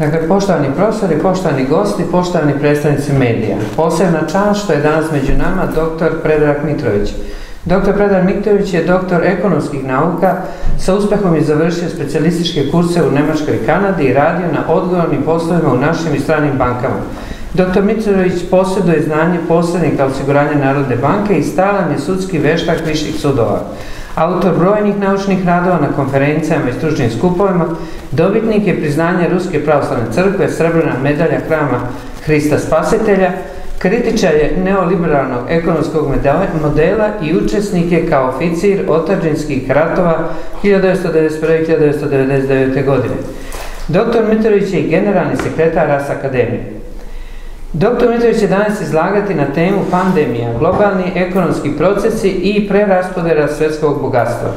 Dakle, poštovani profesori, poštovani gosti, poštovani predstavnici medija. Posebna čast što je danas među nama dr. Predrag Mitrović. Dr. Predrag Mitrović je doktor ekonomskih nauka, sa uspehom je završio specijalističke kurse u Nemačkoj i Kanadi i radio na odgovornim poslovima u našim i stranim bankama. Dr. Mitrović posjeduje znanje posrednika osiguranja Narodne banke i stalan je sudski veštak viših sudova. Autor brojnih naučnih radova na konferencijama i stručnim skupovima, dobitnik je priznanja Ruske pravoslavne crkve, srebrna medalja Hrama Hrista Spasitelja, kritičar je neoliberalnog ekonomskog modela i učesnik je kao oficir otadžbinskih ratova 1991-1999. godine. Dr. Mitrović je i generalni sekretar RAS Akademije. Dr. Mitrović će danas izlagati na temu pandemija, globalni ekonomski procesi i preraspodjela svjetskog bogatstva.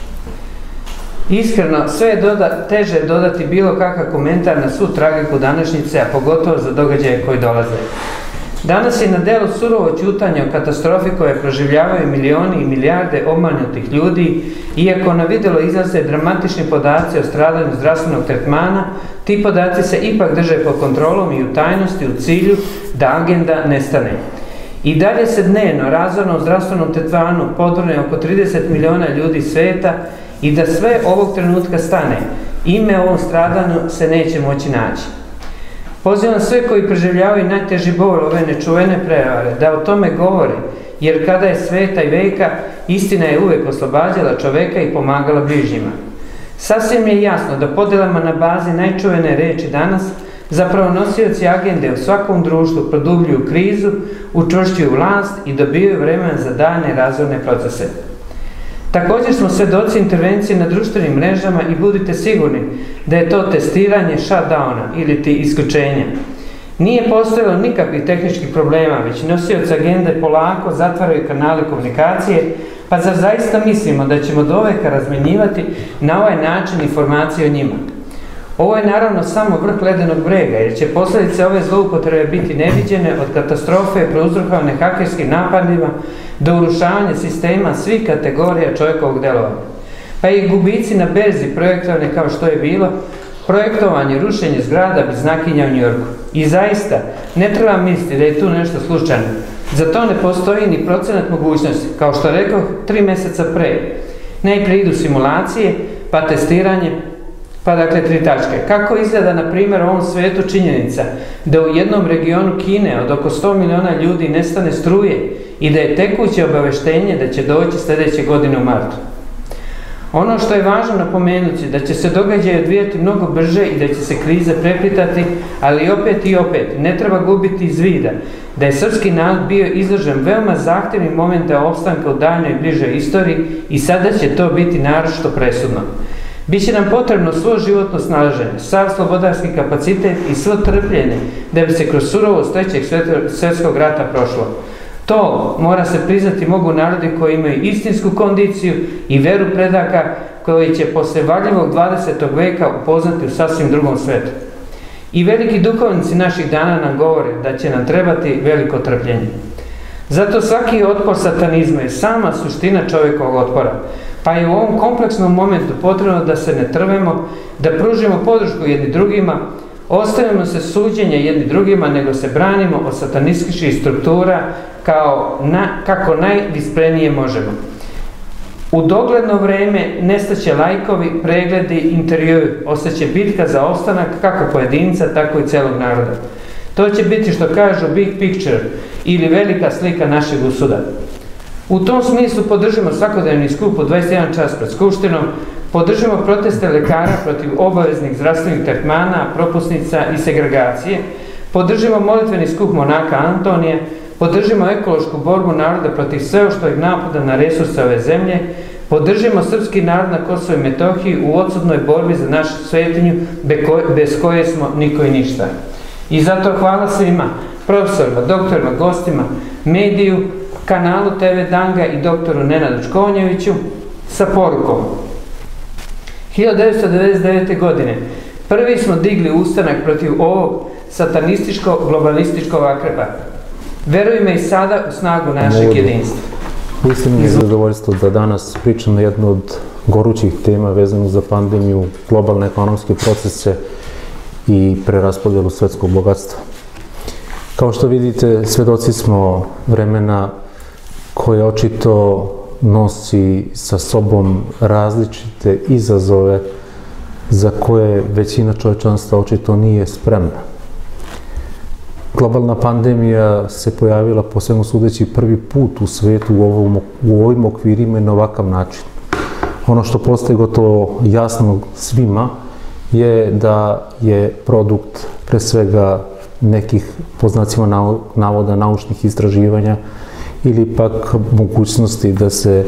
Iskreno, sve je teže dodati bilo kakav komentar na svu tragiku današnjice, a pogotovo za događaje koji dolaze. Danas je na delu surovo ćutanje o katastrofi koje proživljavaju milioni i milijarde obmanutih ljudi, iako na vidjelo izlaze dramatični podaci o stradanju zdravstvenog tretmana, ti podaci se ipak drže pod kontrolom i u tajnosti u cilju da agenda nestane. I dalje se dnevno razorno u zdravstvenom tretmanu podvrne oko 30 miliona ljudi svijeta i da sve ovog trenutka stane, ime ovom stradanju se neće moći naći. Pozivam sve koji preživljavaju najteži bol ove nečuvene prevare da o tome govore, jer kada je sveta i veka, istina je uvijek oslobađala čoveka i pomagala bližnjima. Sasvim je jasno da podjelama na bazi najčuvene reči danas zapravo nosioci agende u svakom društvu produbljuju krizu, učvršćuju vlast i dobijaju vremena za daljne razvojne procese. Također smo svedoci intervencije na društvenim mrežama i budite sigurni da je to testiranje shutdowna ili ti isključenja. Nije postojalo nikakvih tehničkih problema, već nosioci agende polako zatvaraju kanale komunikacije, pa zar zaista mislimo da ćemo doveka razmjenjivati na ovaj način informacije o njima? Ovo je naravno samo vrh ledenog brega, jer će posljedice ove zloupotrebe biti neviđene od katastrofe prouzrokovane hakerskim napadima do urušavanja sistema svih kategorija čovjekovog delovanja. Pa i gubici na berzi projektovane kao što je bilo, projektovanje, rušenje zgrada bez znakinja u Njujorku. I zaista, ne treba misliti da je tu nešto slučajno. Za to ne postoji ni procenat mogućnosti, kao što rekao 3 mjeseca pre. Najprije idu simulacije, pa testiranje, pa dakle 3 tačke. Kako izgleda, na primjer, u ovom svijetu činjenica da u jednom regionu Kine od oko 100 miliona ljudi nestane struje i da je tekuće obaveštenje da će doći sljedeće godine u martu? Ono što je važno napomenuti da će se događaji odvijati mnogo brže i da će se krize preplitati, ali opet i opet ne treba gubiti iz vida da je srpski narod bio izložen veoma zahtjevnim momentima opstanka u daljnjoj i bližoj istoriji i sada će to biti naročito presudno. Biće nam potrebno svo životno snalaženje, sav slobodarski kapacitet i svo trpljenje da bi se kroz surovost Trećeg svjetskog rata prošlo. To, mora se priznati, mogu narodi koji imaju istinsku kondiciju i veru predaka koji će poslije varljivog 20. veka upoznati u sasvim drugom svijetu. I veliki duhovnici naših dana nam govore da će nam trebati veliko trpljenje. Zato svaki otpor satanizma je sama suština čovjekovog otpora. Pa je u ovom kompleksnom momentu potrebno da se ne trvemo, da pružimo podršku jedni drugima, ostavimo se suđenja jedni drugima, nego se branimo od satanističkih struktura kako najvisprenije možemo. U dogledno vrijeme nestaće lajkovi, pregledi, intervjui, ostaće bitka za ostanak kako pojedinca, tako i celog naroda. To će biti, što kažu, big picture ili velika slika našeg usuda. U tom smislu podržimo svakodnevni skup u 21 čas pred Skupštinom, podržimo proteste lekara protiv obaveznih zdravstvenih tretmana, propusnica i segregacije, podržimo molitveni skup monaka Antonija, podržimo ekološku borbu naroda protiv sveopštog napada na resurse ove zemlje, podržimo srpski narod na Kosovu i Metohiji u odsudnoj borbi za našu svetinju bez koje smo niko i ništa. I zato hvala svima, profesorima, doktorima, gostima, mediju, kanalu TV Danga i doktoru Nenadu Čkonjeviću sa porukom. 1999. godine prvi smo digli ustanak protiv ovog satanističko-globalističkog akreba. Verujme i sada u snagu našeg jedinstva. Uistinu mi je zadovoljstvo da danas pričam na jednu od gorućih tema vezanu za pandemiju, globalne ekonomske procese i preraspodjelu svetskog bogatstva. Kao što vidite, svedoci smo vremena koje očito nosi sa sobom različite izazove za koje većina čovječanstva očito nije spremna. Globalna pandemija se pojavila, po svemu sudeći, prvi put u svetu u ovim okvirima i na ovakav način. Ono što postaje gotovo jasno svima je da je produkt pre svega nekih, po znacima navoda, naučnih istraživanja ili pak mogućnosti da se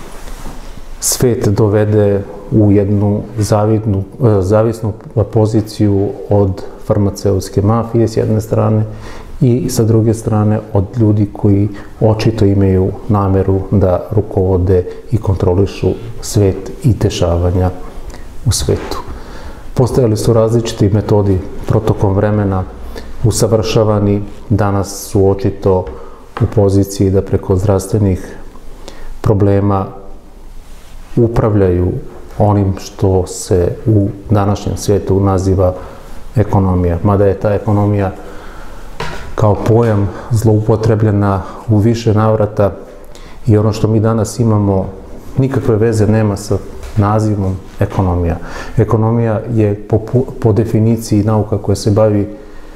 svet dovede u jednu zavisnu poziciju od farmaceutske mafije s jedne strane i sa druge strane od ljudi koji očito imaju nameru da rukovode i kontrolišu svet i dešavanja u svetu. Postojali su različiti metodi protokom vremena, usavršavani, danas su očito u poziciji da preko zdravstvenih problema upravljaju onim što se u današnjem svijetu naziva ekonomija. Mada je ta ekonomija kao pojam zloupotrebljena u više navrata i ono što mi danas imamo nikakve veze nema sa nazivom ekonomija. Ekonomija je po definiciji nauka koja se bavi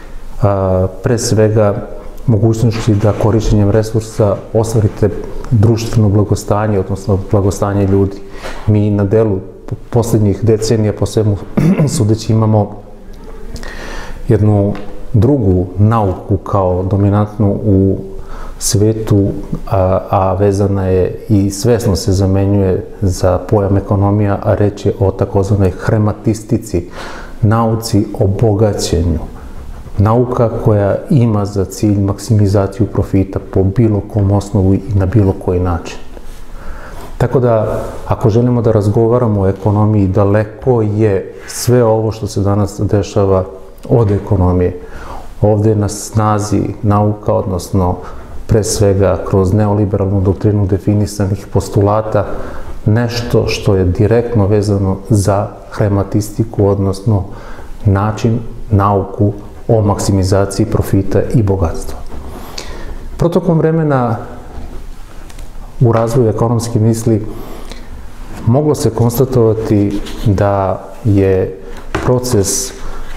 pre svega mogućnosti da korišćenjem resursa ostvarite društveno blagostanje, odnosno blagostanje ljudi. Mi na delu posljednjih decenija, po svemu sudeći, imamo jednu drugu nauku kao dominantnu u svetu, a vezana je i svesno se zamenjuje za pojam ekonomija, a reč je o takozvanoj hematistici, nauci o bogaćenju. Nauka koja ima za cilj maksimizaciju profita po bilo kom osnovu i na bilo koji način. Tako da, ako želimo da razgovaramo o ekonomiji, daleko je sve ovo što se danas dešava od ekonomije. Ovde je na snazi nauka, odnosno pre svega kroz neoliberalnu doktrinu definisanih postulata, nešto što je direktno vezano za hematistiku, odnosno način, nauku o maksimizaciji profita i bogatstva. Protokom vremena u razvoju ekonomske misli moglo se konstatovati da je proces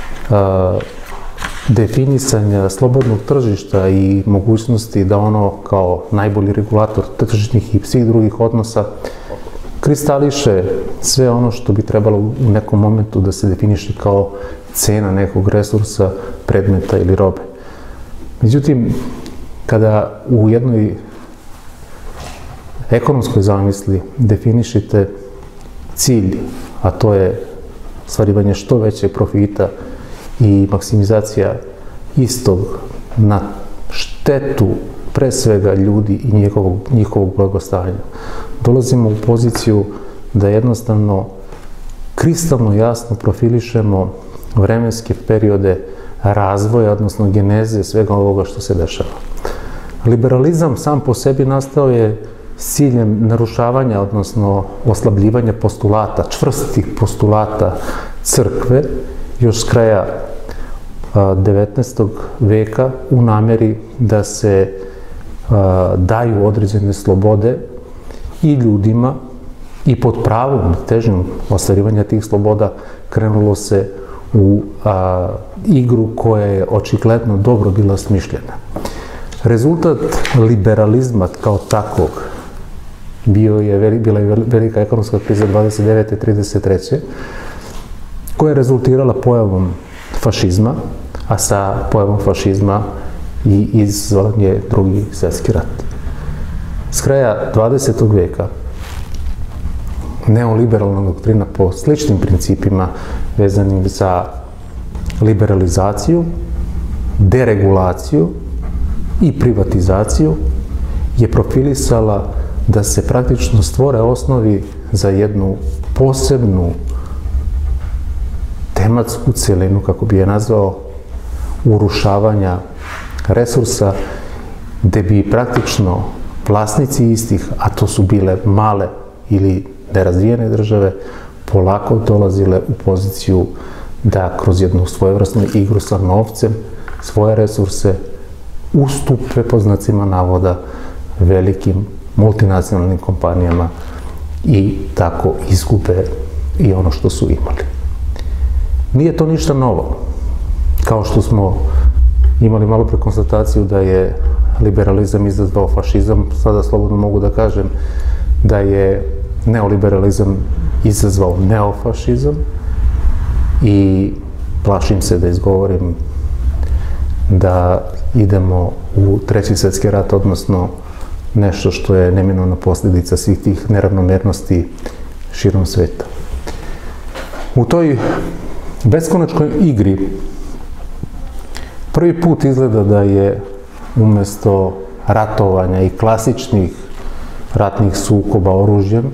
definisanja slobodnog tržišta i mogućnosti da ono kao najbolji regulator tržišnih i svih drugih odnosa kristališe sve ono što bi trebalo u nekom momentu da se definiše kao cena nekog resursa, predmeta ili robe. Međutim, kada u jednoj ekonomskoj zamisli definišete cilj, a to je ostvarivanje što većeg profita i maksimizacija istog na štetu pre svega ljudi i njihovog blagostanja, dolazimo u poziciju da jednostavno kristalno jasno profilišemo vremenske periode razvoja, odnosno geneze svega ovoga što se dešava. Liberalizam sam po sebi nastao je s ciljem narušavanja, odnosno oslabljivanja postulata, čvrstih postulata crkve, još s kraja 19. veka u nameri da se daju određene slobode i ljudima i pod pravom težnjom ostvarivanja tih sloboda krenulo se u igru koja je očigledno dobro bila smišljena. Rezultat liberalizma kao takvog bila je velika ekonomska kriza 29. i 33. koja je rezultirala pojavom fašizma, a sa pojavom fašizma i izazvan je Drugi svjetski rat. S kraja 20. veka neoliberalna doktrina po sličnim principima vezanim za liberalizaciju, deregulaciju i privatizaciju je profilisala da se praktično stvore osnovi za jednu posebnu tematsku celinu, kako bi je nazvao, urušavanja resursa, gde bi praktično vlasnici istih, a to su bile male ili nerazvijene države, polako dolazile u poziciju da kroz jednu svojevrsnu igru sa novcem svoje resurse ustupe, po znacima navoda, velikim multinacionalnim kompanijama i tako izgube i ono što su imali. Nije to ništa novo. Kao što smo imali malo pre konstataciju da je liberalizam izazvao fašizam, sada slobodno mogu da kažem da je neoliberalizam izazvao neofašizam i plašim se da izgovorim da idemo u Treći svjetski rat, odnosno nešto što je neminovna posljedica svih tih neravnomernosti širom sveta. U toj beskonačnoj igri prvi put izgleda da je umjesto ratovanja i klasičnih ratnih sukoba oružjem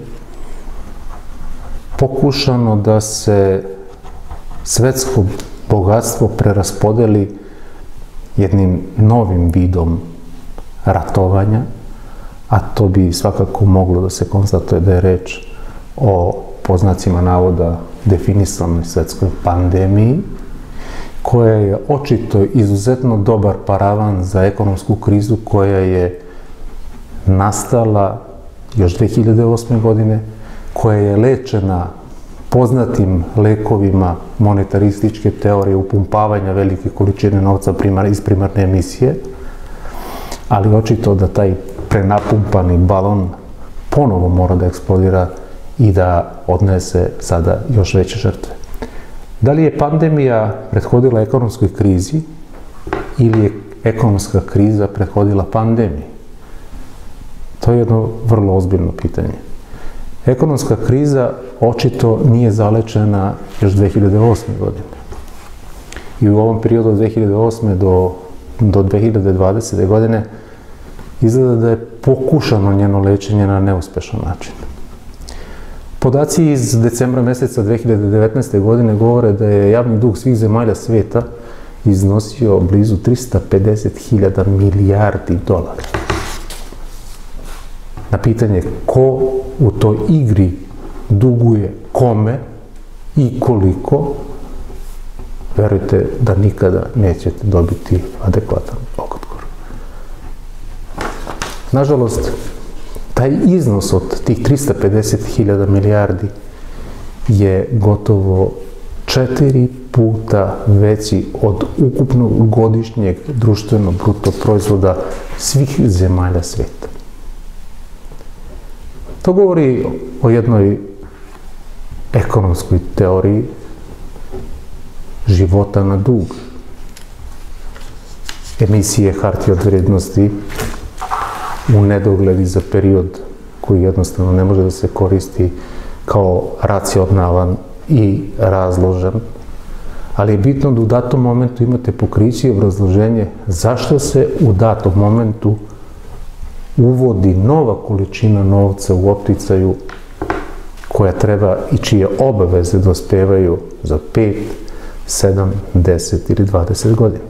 pokušano da se svetsko bogatstvo preraspodeli jednim novim vidom ratovanja, a to bi svakako moglo da se konstatuje da je reč o, po znacima navoda, definisanoj svetskoj pandemiji, koja je očito izuzetno dobar paravan za ekonomsku krizu koja je nastala još 2008. godine, koja je lečena poznatim lekovima monetarističke teorije upumpavanja velike količine novca iz primarne emisije, ali očito da taj prenapumpani balon ponovo mora da eksplodira i da odnese sada još veće žrtve. Da li je pandemija prethodila ekonomskoj krizi ili je ekonomska kriza prethodila pandemiji? To je jedno vrlo ozbiljno pitanje. Ekonomska kriza očito nije zalečena još 2008. godine. I u ovom periodu od 2008. do 2020. godine izgleda da je pokušano njeno lečenje na neuspešan način. Podaci iz decembra meseca 2019. godine govore da je javni dug svih zemalja sveta iznosio blizu 350.000 milijardi dolara. Na pitanje ko u toj igri duguje kome i koliko, verujte da nikada nećete dobiti adekvatan odgovor. Nažalost, taj iznos od tih 350.000 milijardi je gotovo 4 puta veći od ukupnog godišnjeg društvenog bruto proizvoda svih zemalja sveta. To govori o jednoj ekonomskoj teoriji života na dug. Emisije hartija od vrednosti u nedogled za period koji jednostavno ne može da se koristi kao racionalan i razložen, ali je bitno da u datom momentu imate pokriće i obrazloženje zašto se u datom momentu uvodi nova količina novca u opticaju koja treba i čije obaveze dospevaju za 5, 7, 10 ili 20 godina.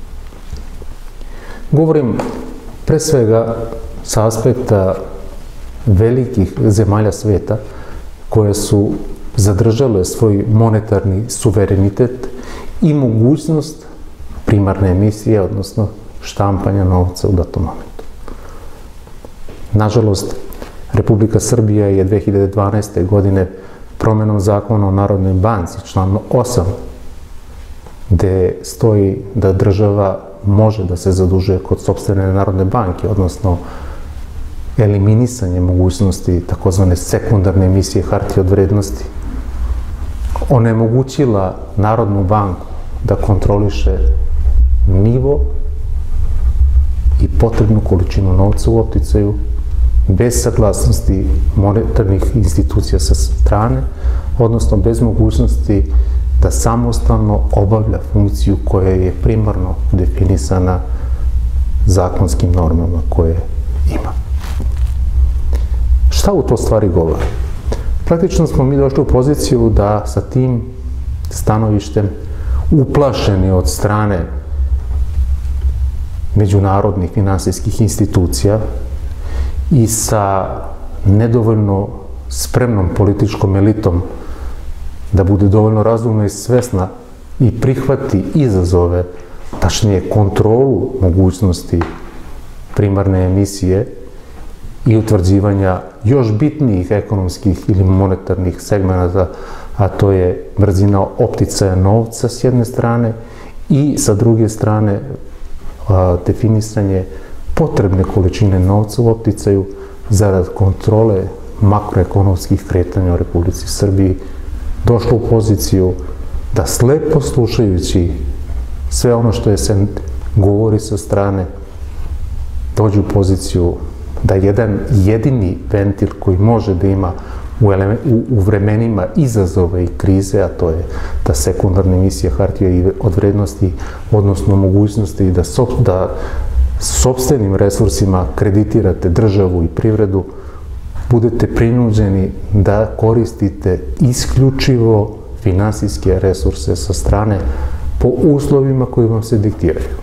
Govorim pre svega sa aspekta velikih zemalja sveta koje su zadržale svoj monetarni suverenitet i mogućnost primarne emisije, odnosno štampanja novca u datom momentu. Nažalost, Republika Srbija je 2012. godine promenom zakona o Narodnoj banci, član 8, gde stoji da država može da se zadužuje kod sopstvene Narodne banke, odnosno eliminisanje mogućnosti takozvane sekundarne emisije hartija od vrednosti, onemogućila Narodnu banku da kontroliše nivo i potrebnu količinu novca u opticaju bez saglasnosti monetarnih institucija sa strane, odnosno bez mogućnosti da samostalno obavlja funkciju koja je primarno definisana zakonskim normama koje ima. Šta u to stvari govori? Praktično smo mi došli u poziciju da sa tim stanovištem, uplašeni od strane međunarodnih finansijskih institucija i sa nedovoljno spremnom političkom elitom da bude dovoljno razumna i svesna i prihvati izazove, tačnije kontrolu mogućnosti primarne emisije i utvrđivanja još bitnijih ekonomskih ili monetarnih segmenata, a to je brzina opticaja novca s jedne strane i sa druge strane definisanje potrebne količine novca u opticaju zarad kontrole makroekonomskih kretanja u Republici Srbiji, došlo u poziciju da slepo slušajući sve ono što se govori sa strane, dođu u poziciju da jedan jedini ventil koji može da ima u vremenima izazova i krize, a to je da sekundarna emisija hartija od vrednosti, odnosno mogućnosti da sopstvenim resursima kreditirate državu i privredu, budete prinuđeni da koristite isključivo finansijske resurse sa strane po uslovima koji vam se diktiraju.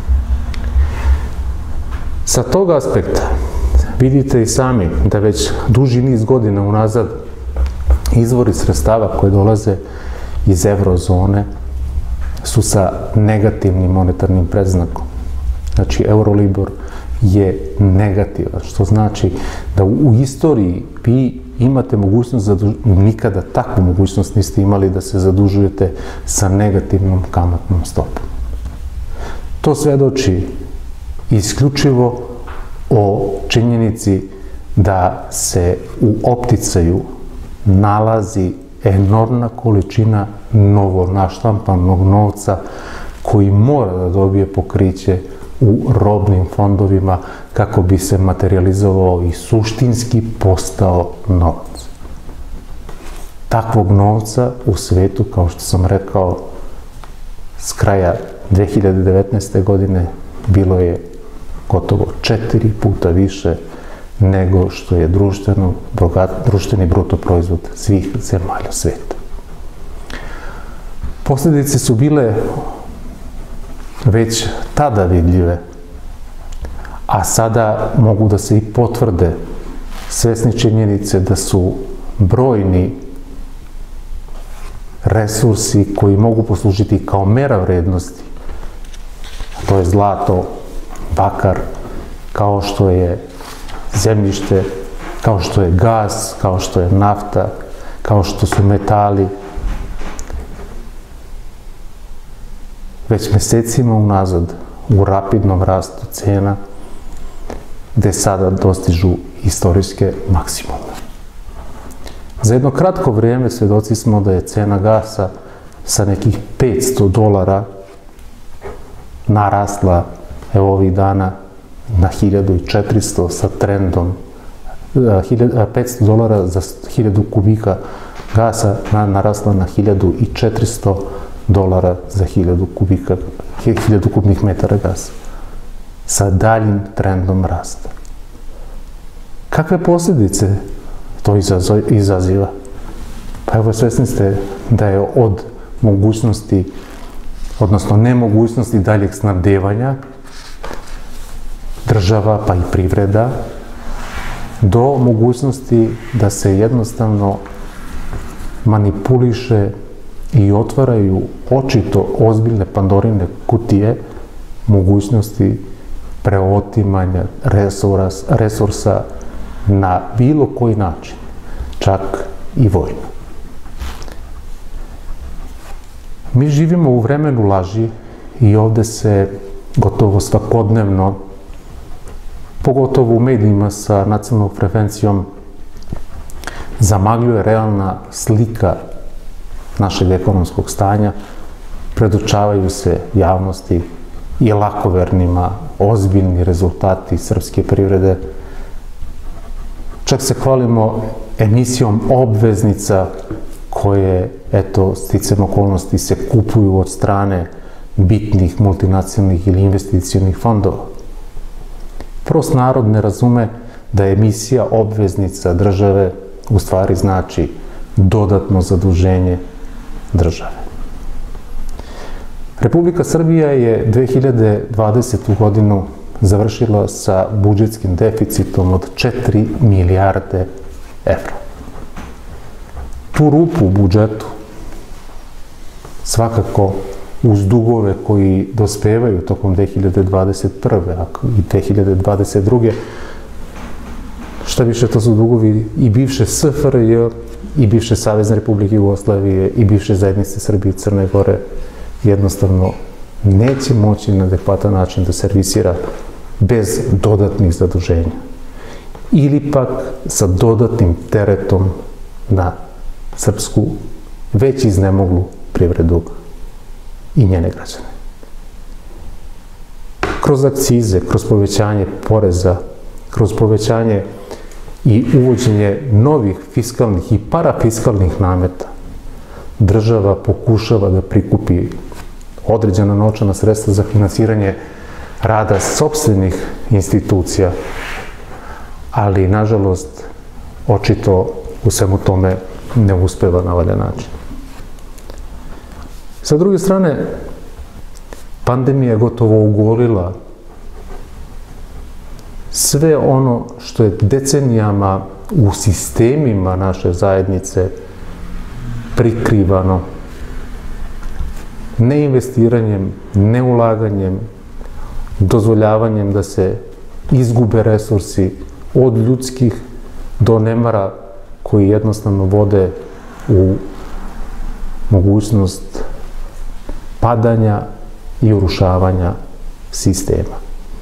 Sa tog aspekta vidite i sami da već duži niz godina unazad izvori sredstava koje dolaze iz eurozone su sa negativnim monetarnim predznakom. Znači, Eurolibor je negativan, što znači da u istoriji vi imate mogućnost, nikada takvu mogućnost niste imali da se zadužujete sa negativnom kamatnom stopom. To svedoči isključivo o činjenici da se u opticaju nalazi enormna količina novonaštampanog novca koji mora da dobije pokriće u robnim fondovima kako bi se materializovao i suštinski postao novac. Takvog novca u svetu, kao što sam rekao, s kraja 2019. godine bilo je gotovo 4 puta više nego što je društveni bruto proizvod svih zemalja sveta. Posljedice su bile već tada vidljive, a sada mogu da se i potvrde svesni činjenice da su brojni resursi koji mogu poslužiti kao mera vrednosti, to je zlato, bakar, kao što je zemljište, kao što je gas, kao što je nafta, kao što su metali, već mesecima unazad u rapidnom rastu cena, gde sada dostižu istorijske maksimume. Za jedno kratko vrijeme svedoci smo da je cena gasa sa nekih $500 narasla ovih dana na 1400 sa trendom, $500 za 1000 kubika gasa narasla na $1400 za 1000 kubnih metara gasa, sa daljim trendom rasta. Kakve posljedice to izaziva? Pa evo, svesni ste da je od mogućnosti, odnosno nemogućnosti daljeg snabdevanja država pa i privreda, do mogućnosti da se jednostavno manipuliše i otvaraju očito ozbiljne Pandorine kutije mogućnosti preotimanja resursa na bilo koji način, čak i vojno. Mi živimo u vremenu laži i ovde se gotovo svakodnevno, pogotovo u medijima sa nacionalnom frekvencijom, zamagljuje realna slika našeg ekonomskog stanja, predočavaju se javnosti i lakovernima ozbiljni rezultati srpske privrede. Čak se hvalimo emisijom obveznica koje, eto, sticam okolnosti, se kupuju od strane bitnih multinacionalnih ili investicionih fondova. Prost narod ne razume da emisija obveznica države u stvari znači dodatno zaduženje države. Republika Srbija je 2020. godinu završila sa budžetskim deficitom od 4 milijarde evra. Tu rupu u budžetu svakako uz dugove koji dospevaju tokom 2021. i 2022. Šta više, to su dugovi i bivše SFRJ, i bivše Savezne Republike Jugoslavije, i bivše zajednice Srbije i Crne Gore, jednostavno neće moći na adekvatan način da servisira bez dodatnih zaduženja. Ili pak sa dodatnim teretom na srpsku, već iznemoglu privredu i njene građane. Kroz akcize, kroz povećanje poreza, kroz povećanje i uvođenje novih fiskalnih i parafiskalnih nameta, država pokušava da prikupi određena novčana sredstva za finansiranje rada sopstvenih institucija, ali, nažalost, očito u svemu tome ne uspeva na valjan način. Sa druge strane, pandemija je gotovo ugolila sve ono što je decenijama u sistemima naše zajednice prikrivano neinvestiranjem, neulaganjem, dozvoljavanjem da se izgube resursi od ljudskih do nemara koji jednostavno vode u mogućnost padanja i urušavanja sistema.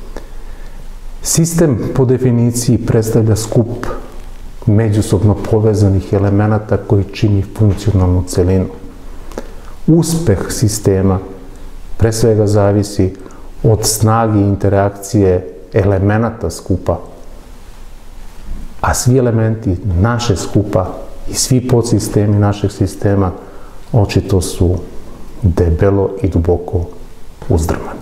Sistem po definiciji predstavlja skup međusobno povezanih elemenata koji čini funkcionalnu celinu. Uspeh sistema pre svega zavisi od snage i interakcije elemenata skupa, a svi elementi naše skupa i svi podsistemi našeg sistema očito su debelo i duboko uzdrmani.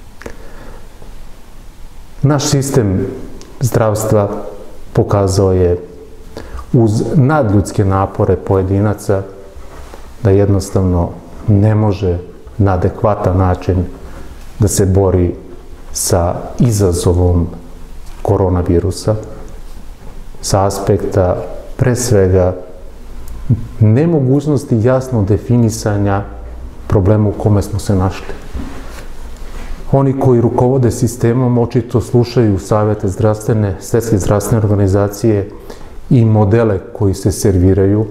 Naš sistem zdravstva pokazao je uz nadljudske napore pojedinaca da jednostavno ne može na adekvatan način da se bori sa izazovom koronavirusa, sa aspekta pre svega nemogućnosti jasno definisanja problema u kome smo se našli. Oni koji rukovode sistemom očito slušaju savete Svetske zdravstvene organizacije i modele koji se serviraju,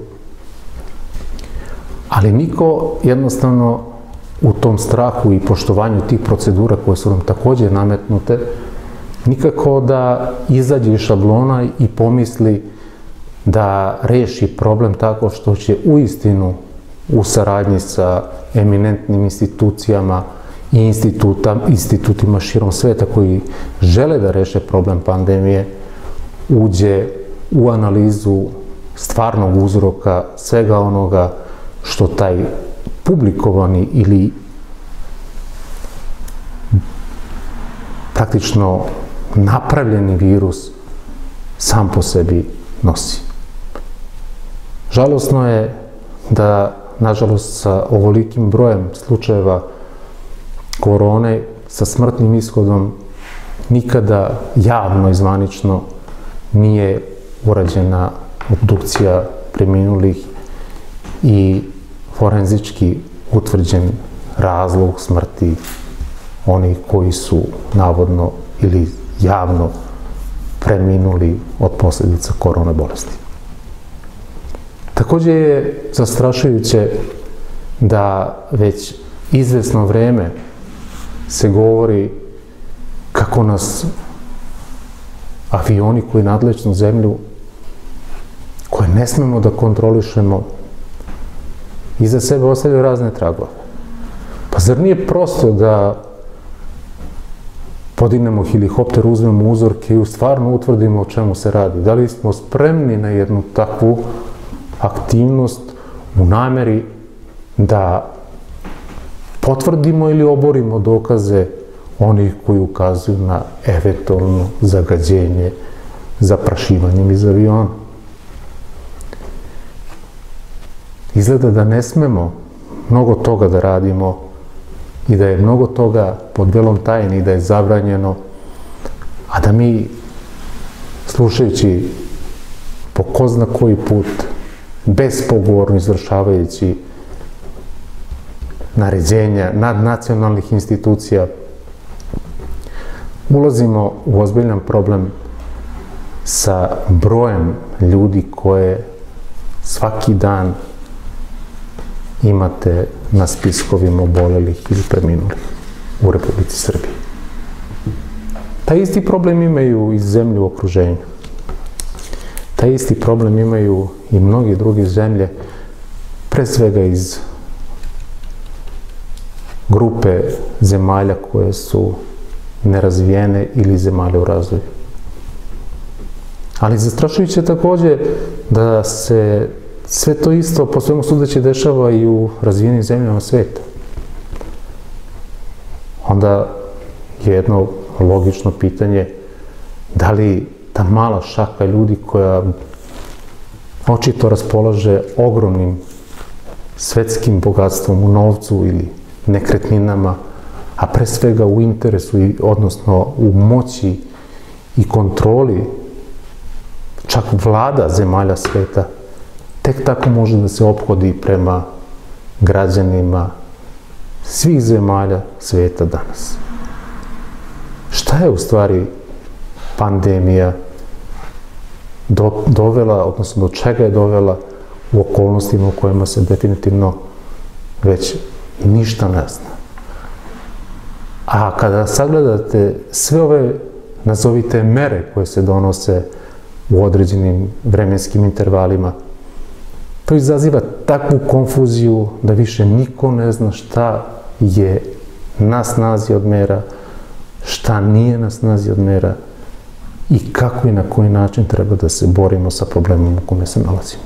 ali niko jednostavno u tom strahu i poštovanju tih procedura koje su nam takođe nametnute, nikako da izađe iz šablona i pomisli da reši problem tako što će uistinu u saradnji sa eminentnim institucijama i institutima širom sveta koji žele da reše problem pandemije, uđe u analizu stvarnog uzroka svega onoga što taj publikovani ili praktično napravljeni virus sam po sebi nosi. Žalosno je da, nažalost, sa ovolikim brojem slučajeva korone, sa smrtnim ishodom, nikada javno i zvanično nije urađena obdukcija preminulih i forenzički utvrđen razlog smrti onih koji su navodno ili javno preminuli od posljedica korona bolesti. Takođe je zastrašujuće da već izvesno vreme se govori kako nas avioni koji nadleću zemlju, koje ne smemo da kontrolišemo, iza sebe ostavljaju razne tragove. Pa zar nije prosto da podignemo helikopter, uzmemo uzorke i stvarno utvrdimo o čemu se radi? Da li smo spremni na jednu takvu aktivnost u nameri da potvrdimo ili oborimo dokaze onih koji ukazuju na eventualno zagađenje zaprašivanjem iz aviona? Izgleda da ne smemo mnogo toga da radimo i da je mnogo toga pod velom tajne i da je zabranjeno, a da mi, slušajući po ko zna koji put, bespogovorno izvršavajući naređenja, nadnacionalnih institucija, ulazimo u ozbiljan problem sa brojem ljudi koje svaki dan imate na spiskovima obolelih ili preminulih u Republici Srbiji. Taj isti problem imaju i zemlje u okruženju. Taj isti problem imaju i mnogi drugi zemlje, pre svega iz grupe zemalja koje su nerazvijene ili zemalja u razvoju. Ali zastrašujuće je takođe da se sve to isto po svemu sudeći dešava i u razvijenim zemljama sveta. Onda je jedno logično pitanje da li ta mala šaka ljudi koja očito raspolaže ogromnim svetskim bogatstvom u novcu ili nekretninama, a pre svega u interesu, odnosno u moći i kontroli čak vlada zemalja sveta, tek tako može da se ophodi prema građanima svih zemalja sveta danas. Šta je u stvari pandemija dovela, odnosno do čega je dovela u okolnostima u kojima se definitivno već ništa ne zna? A kada sagledate sve ove, nazovite, mere koje se donose u određenim vremenskim intervalima, to izaziva takvu konfuziju da više niko ne zna šta je na snazi od mera, šta nije na snazi od mera i kako i na koji način treba da se borimo sa problemom u kome se nalazimo.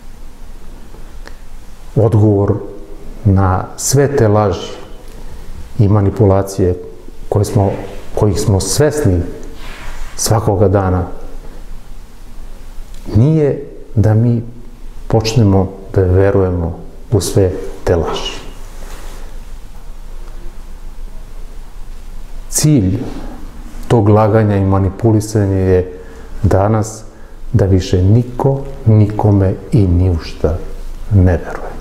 Odgovor na sve te laži i manipulacije kojih smo svesni svakoga dana nije da mi počnemo da verujemo u sve te laži. Cilj tog laganja i manipulisanja je danas da više niko nikome i ni u šta ne veruje.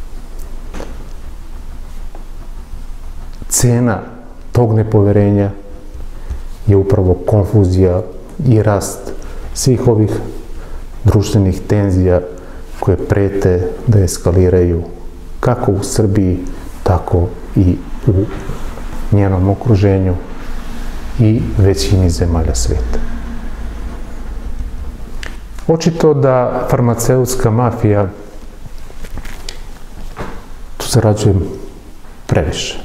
Cena tog nepoverenja je upravo konfuzija i rast svih ovih društvenih tenzija koje prete da eskaliraju kako u Srbiji, tako i u njenom okruženju i većini zemalja sveta. Očito da farmaceutska mafija tu zarađuje previše.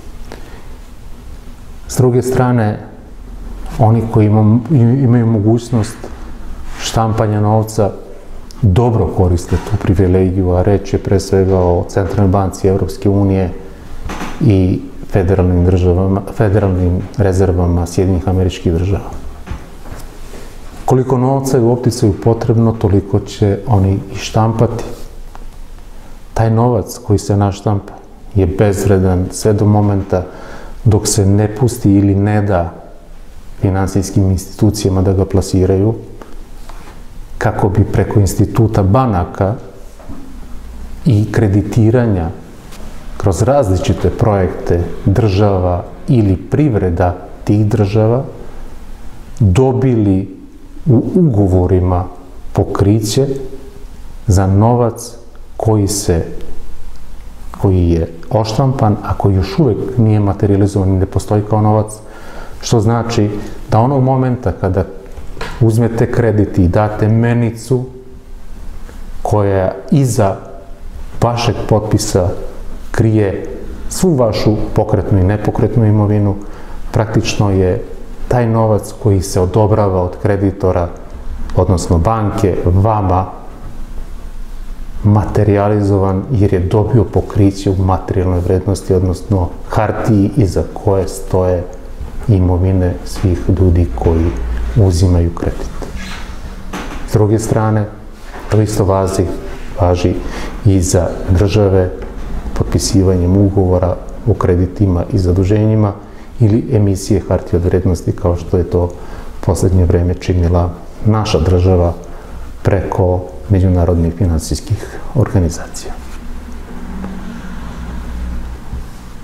S druge strane, oni koji imaju mogućnost štampanja novca dobro koriste tu privilegiju, a reč je pre svega o Centralnoj banci Evropske unije i federalnim rezervama Sjedinjenih Američkih Država. Koliko novca je u opticaju potrebno, toliko će oni i štampati. Taj novac koji se naštampa je bezvredan sve do momenta dok se ne pusti ili ne da finansijskim institucijama da ga plasiraju, kako bi preko instituta banaka i kreditiranja kroz različite projekte država ili privreda tih država dobili u ugovorima pokriće za novac koji je oštampan, a koji još uvek nije materializovan i ne postoji kao novac, što znači da onog momenta kada uzmete kredit i date menicu koja iza vašeg potpisa krije svu vašu pokretnu i nepokretnu imovinu, praktično je taj novac koji se odobrava od kreditora, odnosno banke, vama materializovan jer je dobio pokriće u materijalnoj vrednosti, odnosno hartiji iza koje stoje imovine svih ljudi koji uzimaju kredit. S druge strane, to isto važi i za države potpisivanjem ugovora o kreditima i zaduženjima ili emisije hartije od vrednosti, kao što je to poslednje vreme činila naša država preko međunarodnih finansijskih organizacija.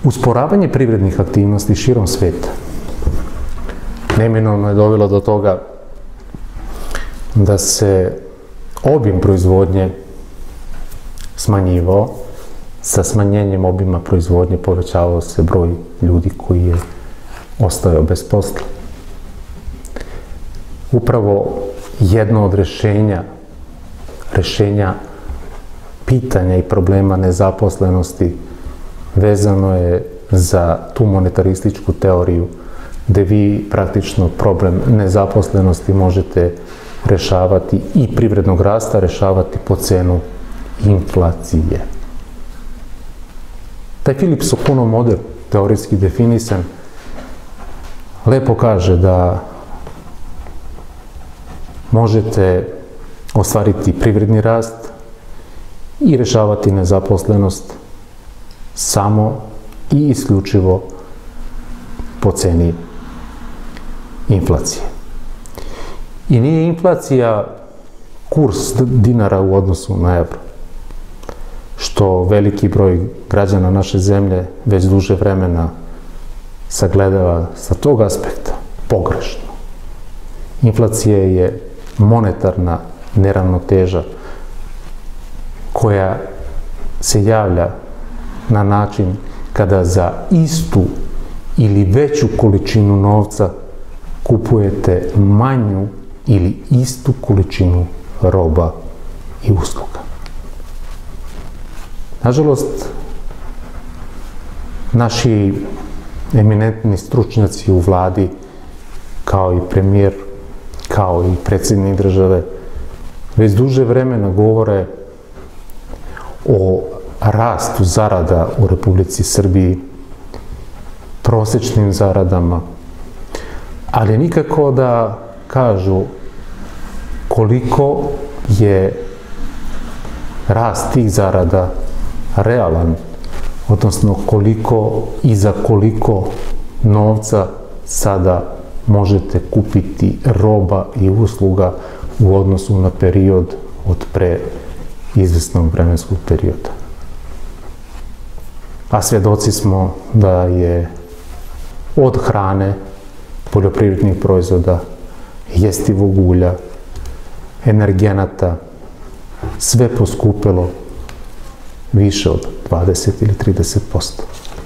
Usporavanje privrednih aktivnosti širom sveta neminovno je dovelo do toga da se obim proizvodnje smanjivao. Sa smanjenjem obima proizvodnje povećavao se broj ljudi koji je ostajao bez posla. Upravo jedno od rešenja pitanja i problema nezaposlenosti vezano je za tu monetarističku teoriju, gde vi praktično problem nezaposlenosti možete rešavati i privrednog rasta rešavati po cenu inflacije. Taj Filip Sokunov model, teorijski definisan, lepo kaže da možete ostvariti privredni rast i rešavati nezaposlenost samo i isključivo po ceni inflacije. I nije inflacija kurs dinara u odnosu na evro, što veliki broj građana naše zemlje već duže vremena sagledava sa tog aspekta pogrešno. Inflacija je monetarna neravnoteža koja se javlja na način kada za istu ili veću količinu novca kupujete manju ili istu količinu roba i usluga. Nažalost, naši eminentni stručnjaci u vladi, kao i premijer, kao i predsjednik države, već duže vremena govore o rastu zarada u Republici Srbiji, prosečnim zaradama, ali nikako da kažu koliko je rast tih zarada realan, odnosno koliko i za koliko novca sada možete kupiti roba i usluga u odnosu na period od pre izvesnog vremenskog perioda. A svjedoci smo da je od hrane, poljoprivrednih proizvoda, jestivog ulja, energenata, sve poskupelo više od 20 ili 30%.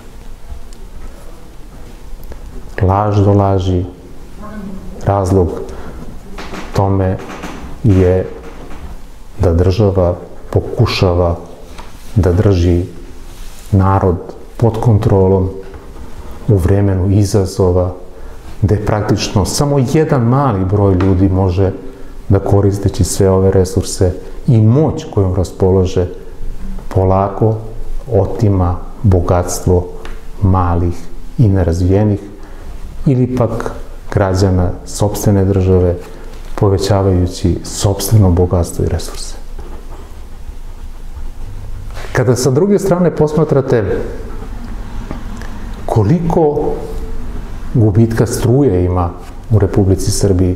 Laž do laži, razlog tome je da država pokušava da drži narod pod kontrolom u vremenu izazova, gde praktično samo jedan mali broj ljudi može da koristeći sve ove resurse i moć kojom raspolože polako otima bogatstvo malih i nerazvijenih ili pak građana sopstvene države, povećavajući sopstveno bogatstvo i resurse. Kada sa druge strane posmatrate koliko gubitka struje ima u Republici Srbiji,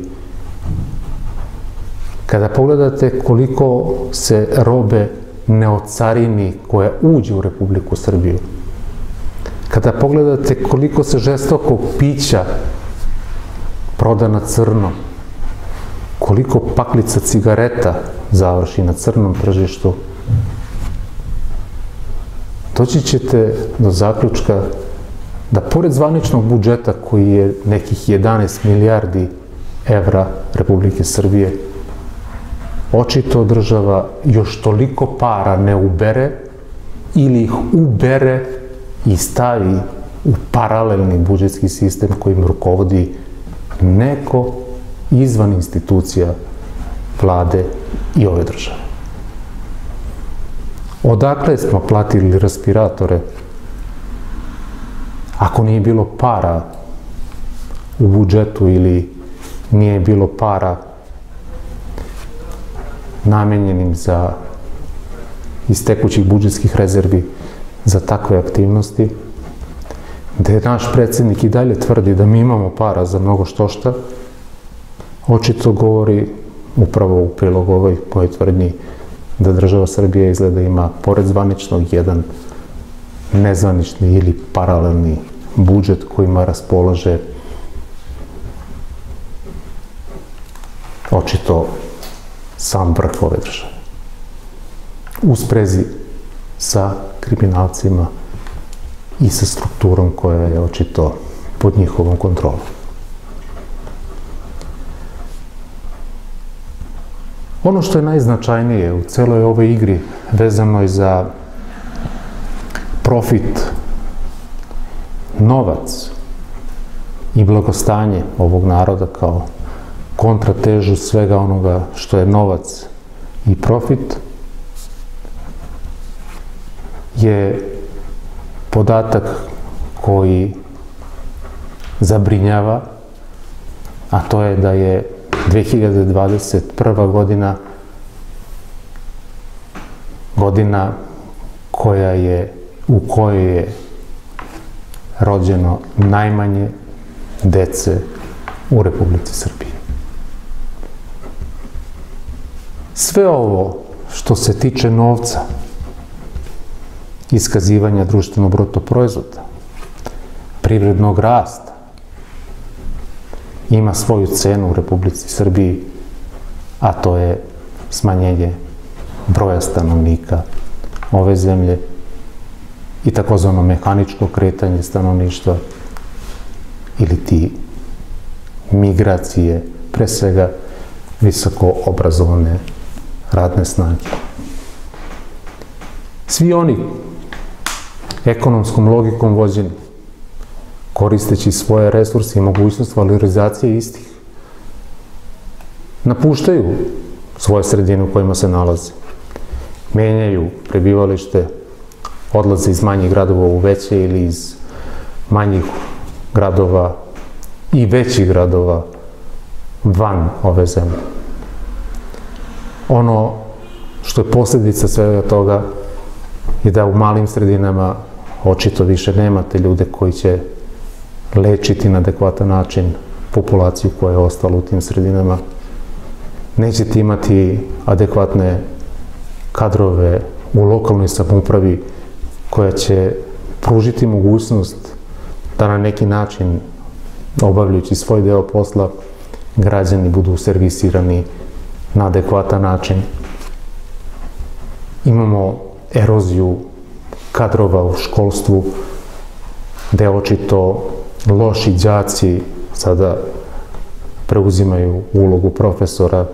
kada pogledate koliko se robe ne ocarini koja uđe u Republiku Srbiju, kada pogledate koliko se žestokog pića proda na crno, koliko paklica cigareta završi na crnom tržištu, doći ćete do zaključka da pored zvaničnog budžeta koji je nekih 11 milijardi evra Republike Srbije, očito država još toliko para ne ubere ili ih ubere i stavi u paralelni budžetski sistem kojim rukovodi neko izvan institucija vlade i ove države. Odakle smo platili respiratore ako nije bilo para u budžetu ili nije bilo para namenjenim iz tekućih budžetskih rezervi za takve aktivnosti, gde naš predsjednik i dalje tvrdi da mi imamo para za mnogo štošta, očito govori upravo u prilog ovoj mojoj tvrdnji da država Srbije izgleda ima, pored zvaničnog, jedan nezvanični ili paralelni budžet kojima raspolaže očito sam vrh ove države. U sprezi sa kriminalcima i sa strukturom koja je očito pod njihovom kontrolom. Ono što je najznačajnije u celoj ovoj igri vezano je za profit, novac i blagostanje ovog naroda kao kontratežu svega onoga što je novac i profit, je podatak koji zabrinjava, a to je da je 2021. godina u kojoj je rođeno najmanje dece u Republici Srbiji. Sve ovo što se tiče novca, iskazivanja društvenog bruto proizvoda, privrednog rasta, ima svoju cenu u Republici Srbiji, a to je smanjenje broja stanovnika ove zemlje i takozvano mehaničko kretanje stanovništva ili ti migracije, pre svega visoko obrazovane radne snage. Svi oni ekonomskom logikom vođeni, koristeći svoje resurse i mogućnost valorizacije istih, napuštaju svoje sredine u kojima se nalaze, menjaju prebivalište, odlaze iz manjih gradova u veće ili iz manjih gradova i većih gradova van ove zemlje. Ono što je posljedica svega toga je da u malim sredinama očito više nemate ljude koji će lečiti na adekvatan način populaciju koja je ostala u tim sredinama. Nećete imati adekvatne kadrove u lokalnoj samoupravi koja će pružiti mogućnost da na neki način, obavljajući svoj deo posla, građani budu servisirani na adekvatan način. Imamo eroziju kadrova u školstvu, gde očito loši đaci sada preuzimaju ulogu profesora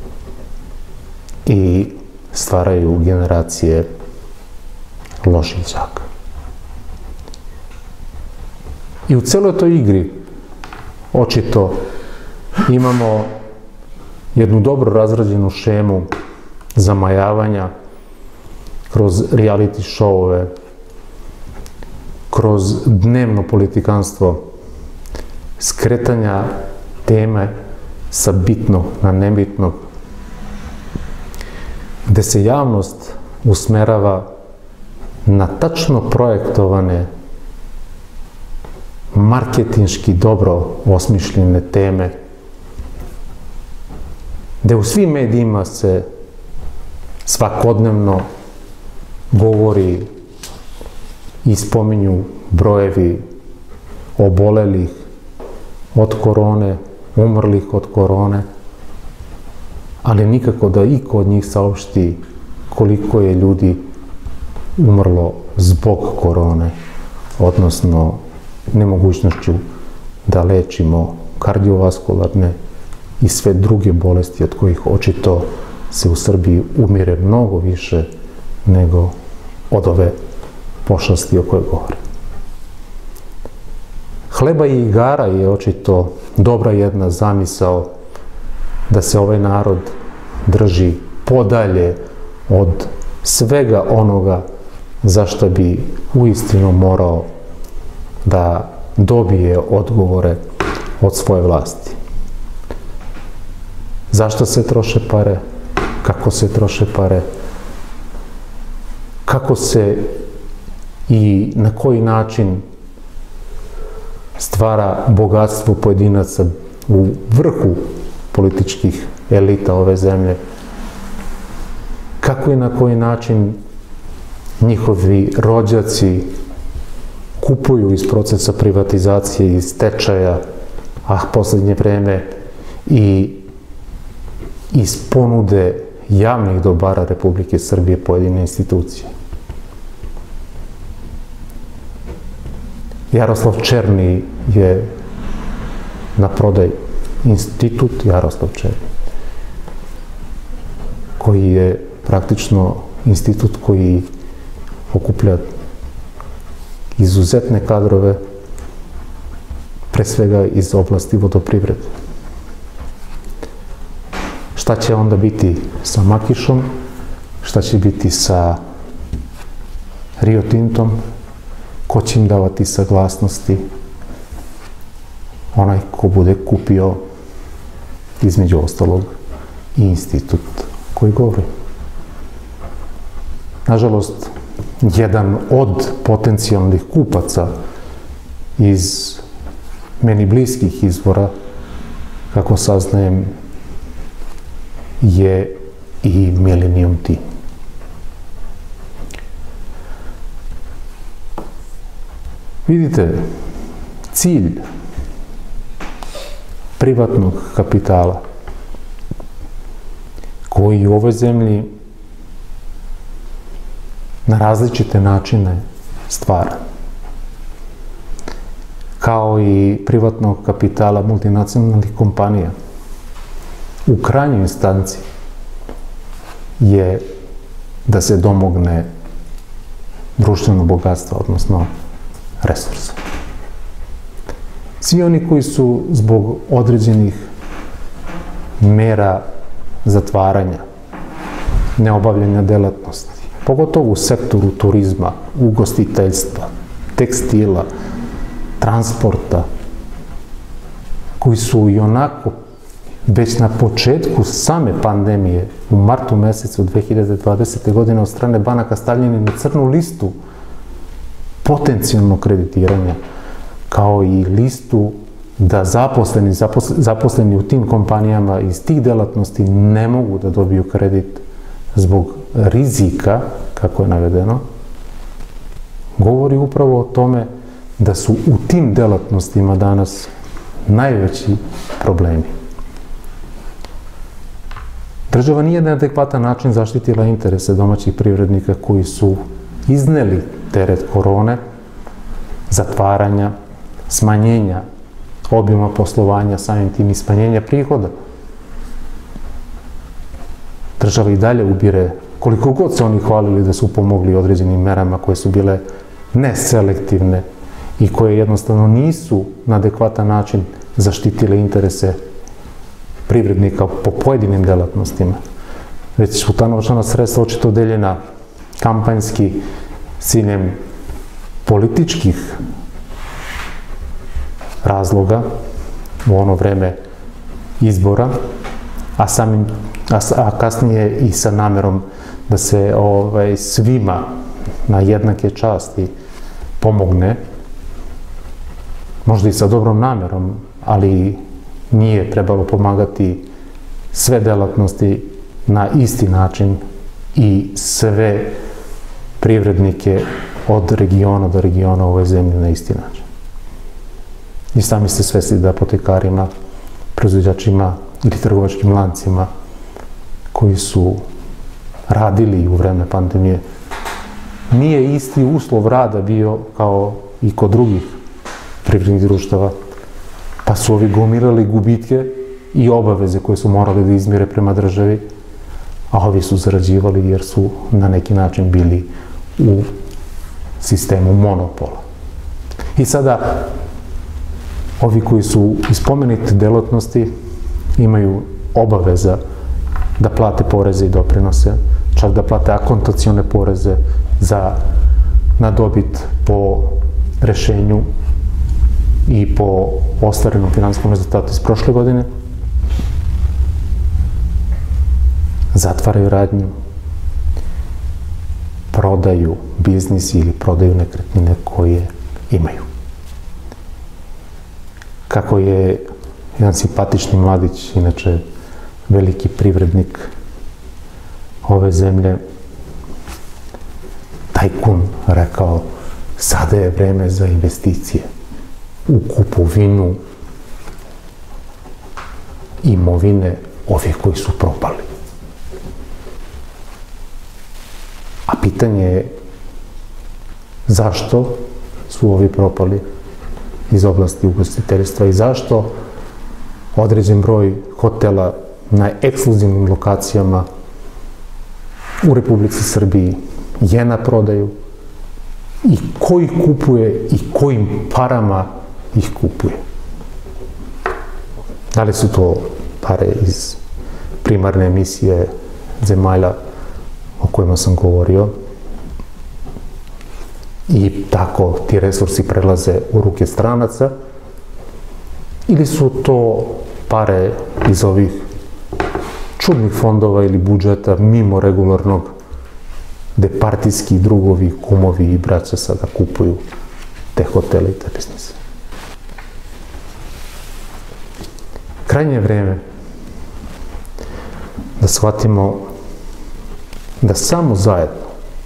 i stvaraju generacije loših đaka. I u celoj toj igri očito imamo jednu dobro razrađenu šemu zamajavanja kroz reality showove, kroz dnevno politikanstvo, skretanja teme sa bitnog na nebitnog, gde se javnost usmerava na tačno projektovane, marketinški dobro osmišljene teme, gde u svim medijima se svakodnevno govori i spominju brojevi obolelih od korone, umrlih od korone, ali nikako da iko od njih saopšti koliko je ljudi umrlo zbog korone, odnosno nemogućnošću da lečimo kardiovaskularne i sve druge bolesti od kojih očito se u Srbiji umire mnogo više nego od ove pošasti o kojoj govorim. Hleba i igara je očito dobra jedna zamisao da se ovaj narod drži podalje od svega onoga za što bi uistinu morao da dobije odgovore od svoje vlasti. Zašto se troše pare? Kako se troše pare? Kako se i na koji način stvara bogatstvo pojedinaca u vrhu političkih elita ove zemlje? Kako i na koji način njihovi rođaci kupuju iz procesa privatizacije, iz stečaja, a poslednje vreme i iz ponude javnih dobara Republike Srbije pojedine institucije. Jaroslav Černi je na prodaj institut Jaroslav Černi, koji je praktično institut koji okuplja izuzetne kadrove, pre svega iz oblasti vodoprivrede. Šta će onda biti sa Makišom, šta će biti sa Rio Tintom, ko će im davati saglasnosti, onaj ko bude kupio između ostalog i institut koji govori. Nažalost, jedan od potencijalnih kupaca iz meni bliskih izvora, kako saznajem, je i Millennium Team. Vidite, cilj privatnog kapitala koji u ovoj zemlji na različite načine stvara, kao i privatnog kapitala multinacionalnih kompanija, u krajnjoj instanci je da se domogne društvenog bogatstva, odnosno resursa. Svi oni koji su zbog određenih mera zatvaranja, neobavljanja delatnosti, pogotovo u sektoru turizma, ugostiteljstva, tekstila, transporta, koji su i onako već na početku same pandemije, u martu mesecu 2020. godine, od strane banaka stavljeni na crnu listu potencijalnog kreditiranja, kao i listu da zaposleni u tim kompanijama iz tih delatnosti ne mogu da dobiju kredit zbog rizika, kako je navedeno, govori upravo o tome da su u tim delatnostima danas najveći problemi. Država nije na adekvatan način zaštitila interese domaćih privrednika koji su izneli teret korone, zatvaranja, smanjenja obima poslovanja, samim tim i smanjenja prihoda. Država i dalje ubire, koliko god se oni hvalili da su pomogli određenim merama koje su bile neselektivne i koje jednostavno nisu na adekvatan način zaštitile interese privrednika po pojedinim delatnostima, već su ta novčana sredstva očito deljena kampanjski s ciljem političkih razloga u ono vreme izbora, a kasnije i sa namerom da se svima na jednake časti pomogne, možda i sa dobrom namerom, ali nije trebalo pomagati sve delatnosti na isti način i sve privrednike od regiona do regiona u ovoj zemlji na isti način. I sami ste svesni da apotekarima, proizvođačima ili trgovačkim lancima koji su radili u vreme pandemije, nije isti uslov rada bio kao i kod drugih privrednih društava, pa su ovi gomilali gubitke i obaveze koje su morali da izmire prema državi, a ovi su zarađivali jer su na neki način bili u sistemu monopola. I sada, ovi koji su iz pomenute delatnosti imaju obaveza da plate poreze i doprinose, čak da plate akontacione poreze na dobit po rešenju i po ostvarenom finansijskom rezultatu iz prošle godine, zatvaraju radnju, prodaju biznis ili prodaju nekretnine koje imaju. Kako je jedan simpatični mladić, inače veliki privrednik ove zemlje, tajkun, rekao, Sada je vreme za investicije u kupovinu imovine ovih koji su propali. A pitanje je zašto su ovi propali iz oblasti ugostiteljstva i zašto određen broj hotela na ekskluzivnim lokacijama u Republici Srbiji je na prodaju i ko ih kupuje i kojim parama ih kupuje. Da li su to pare iz primarne emisije zemalja o kojima sam govorio i tako ti resursi prelaze u ruke stranaca, ili su to pare iz ovih čudnih fondova ili budžeta mimo regularnog, gde partijski drugovi, kumovi i braća sada kupuju te hotele i te biznise. Krajnje je vreme da shvatimo da samo zajedno,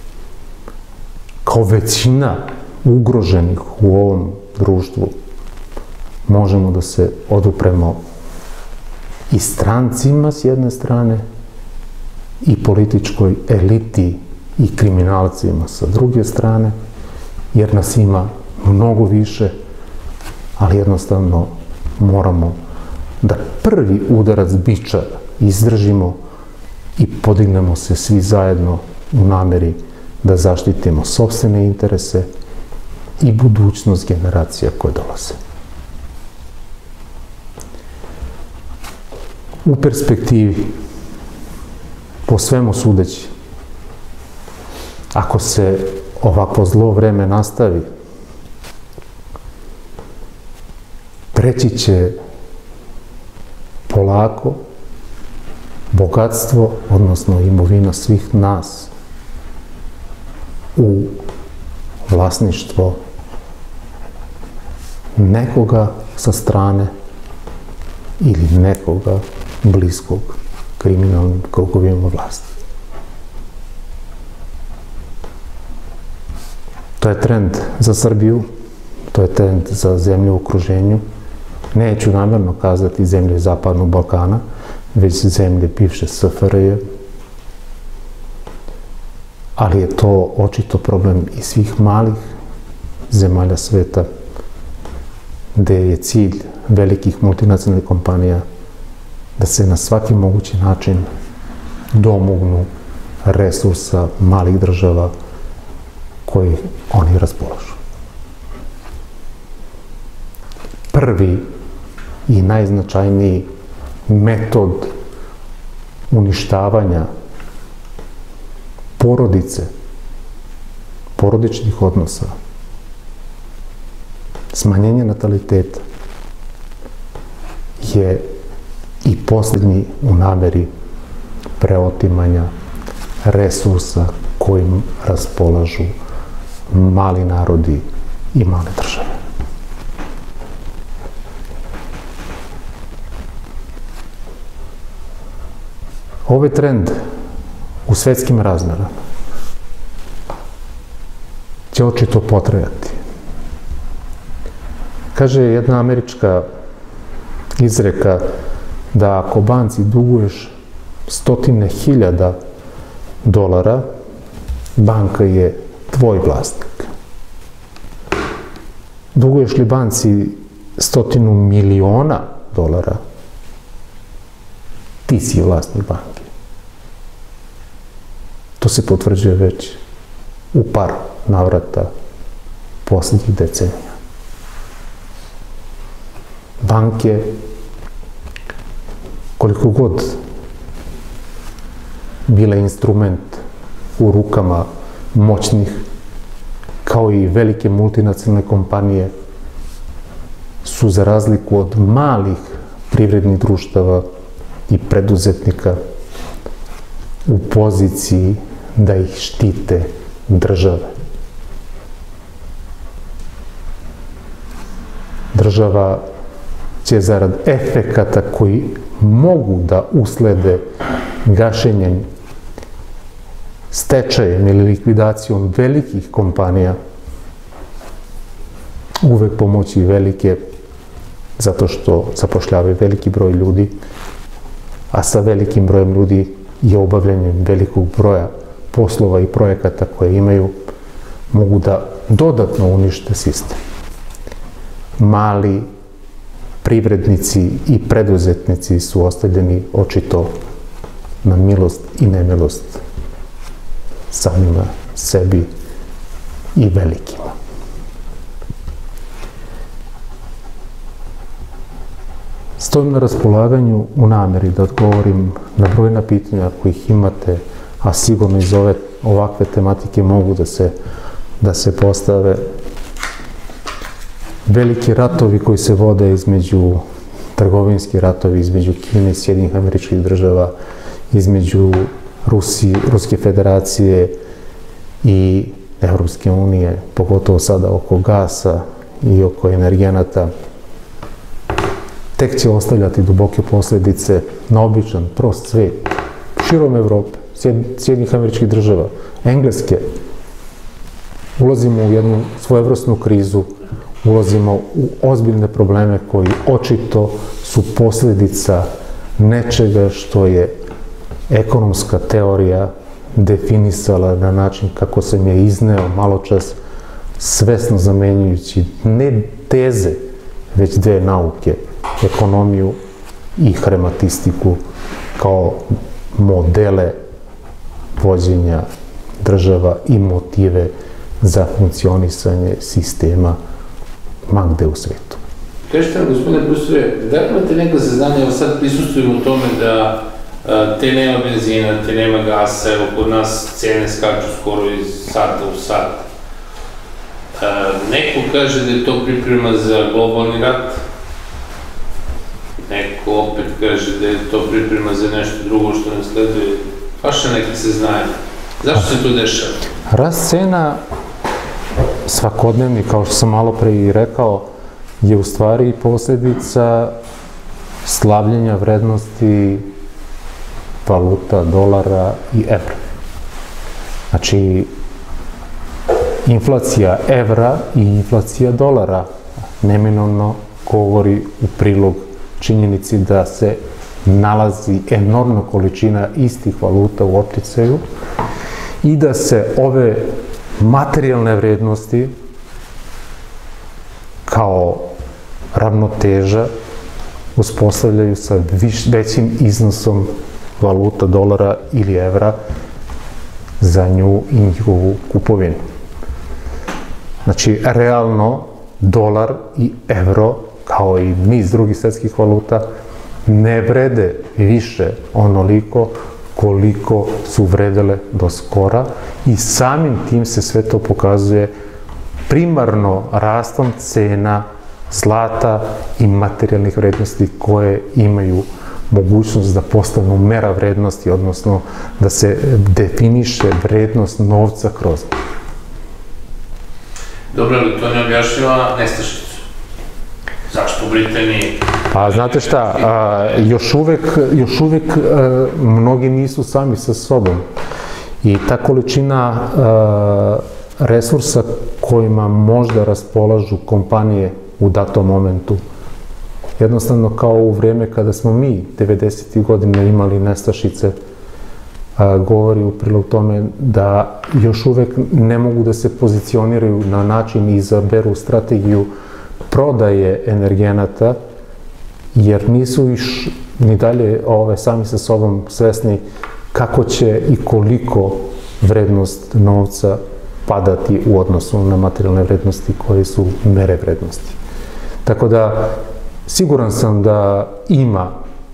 kao većina ugroženih u ovom društvu, možemo da se odupremo i strancima s jedne strane i političkoj eliti i kriminalcima sa druge strane, jer nas ima mnogo više, ali jednostavno moramo da prvi udarac biča izdržimo i podignemo se svi zajedno u nameri da zaštitimo sopstvene interese i budućnost generacija koje dolaze. U perspektivi, po svemu sudeći, ako se ovako zlo vreme nastavi, preći će polako bogatstvo, odnosno imovina svih nas, u vlasništvo nekoga sa strane ili nekoga bliskog kriminalnim krugovima vlasti. To je trend za Srbiju, to je trend za zemlje u okruženju. Neću namerno kazati zemlje Zapadnog Balkana, već zemlje bivše SFRJ, ali je to očito problem i svih malih zemalja sveta, gde je cilj velikih multinacionalnih kompanija da se na svaki mogući način domognu resursa malih država koji oni raspolažu. Prvi i najznačajniji metod uništavanja porodice, porodičnih odnosa, smanjenje nataliteta je i posljednji u nameri preotimanja resursa kojim raspolažu mali narodi i male države. Ovaj trend u svetskim razmerama će očito potrajati. Kaže jedna američka izreka da ako banci duguješ $100.000, banka je tvoj vlasnik. Duguješ li banci $100.000.000, ti si vlasnik banke. To se potvrđuje već u par navrata poslednjih decenija. Banke, koliko god bile instrument u rukama moćnih, kao i velike multinacionalne kompanije, su za razliku od malih privrednih društava i preduzetnika u poziciji da ih štite države. Država će zarad efekata koji mogu da uslede gašenjem, stečajem ili likvidacijom velikih kompanija uvek pomoći velike, zato što zapošljavaju veliki broj ljudi, a sa velikim brojem ljudi i obavljanjem velikog broja poslova i projekata koje imaju, mogu da dodatno unište sistem. Mali privrednici i preduzetnici su ostavljeni očito na milost i nemilost samima sebi i velikima. Stojim na raspolaganju u nameri da odgovorim na brojna pitanja kojih imate, a sigurno iz ovakve tematike mogu da se postave. Veliki ratovi koji se vode trgovinski ratovi između Kine i Sjedinjenih Američkih Država, između Ruske Federacije i Evropske unije, pogotovo sada oko gasa i oko energenata, tek će ostavljati duboke posledice na običan, prost svet, širom Evrope, Sjedinjenih Američkih Država, Engleske. Ulazimo u jednu svojevrsnu krizu, ulazimo u ozbiljne probleme koji očito su posledica nečega što je ekonomska teorija definisala na način kako sam je izneo malo čas, svesno zamenjujući ne teze, već dve nauke, ekonomiju i hramatistiku kao modele vođenja država i motive za funkcionisanje sistema ma gde u svetu. Kažete nam, gospodine profesore, da li imate neka saznanja, evo sad prisustujemo u tome da te nema benzina, te nema gasa, evo kod nas cene skaču skoro iz sata u sat. Neko kaže da je to priprema za globalni rat, neko opet kaže da je to priprema za nešto drugo što nam sleduje. Vaše neke saznanja. Zašto se to dešava? Rast cena svakodnevni, kao što sam malo pre i rekao, je u stvari posledica slavljenja vrednosti valuta, dolara i evra. Znači, inflacija evra i inflacija dolara neminovno govori u prilog činjenici da se nalazi enormna količina istih valuta u opticaju i da se ove materijalne vrednosti kao ravnoteža uspostavljaju sa većim iznosom valuta, dolara ili evra za nju i njihovu kupovinu. Znači, realno, dolar i evro, kao i niz drugih svetskih valuta, ne vrede više onoliko koliko su vredele do skora i samim tim se sve to pokazuje primarno rastom cena zlata i materijalnih vrednosti koje imaju mogućnost da postanu mera vrednosti, odnosno da se definiše vrednost novca kroz njih. Dobro, ali to ne objašnjava nestašicu. Zašto u Britaniji? Pa znate šta, još uvek mnogi nisu sami sa sobom i ta količina resursa kojima možda raspolažu kompanije u datom momentu, jednostavno kao u vreme kada smo mi 90. godina imali nestašice, govori u prilog tome da još uvek ne mogu da se pozicioniraju na način i izaberu strategiju prodaje energenata, jer nisu još ni dalje sami sa sobom svesni kako će i koliko vrednost novca padati u odnosu na materijalne vrednosti koje su mere vrednosti. Tako da, siguran sam da ima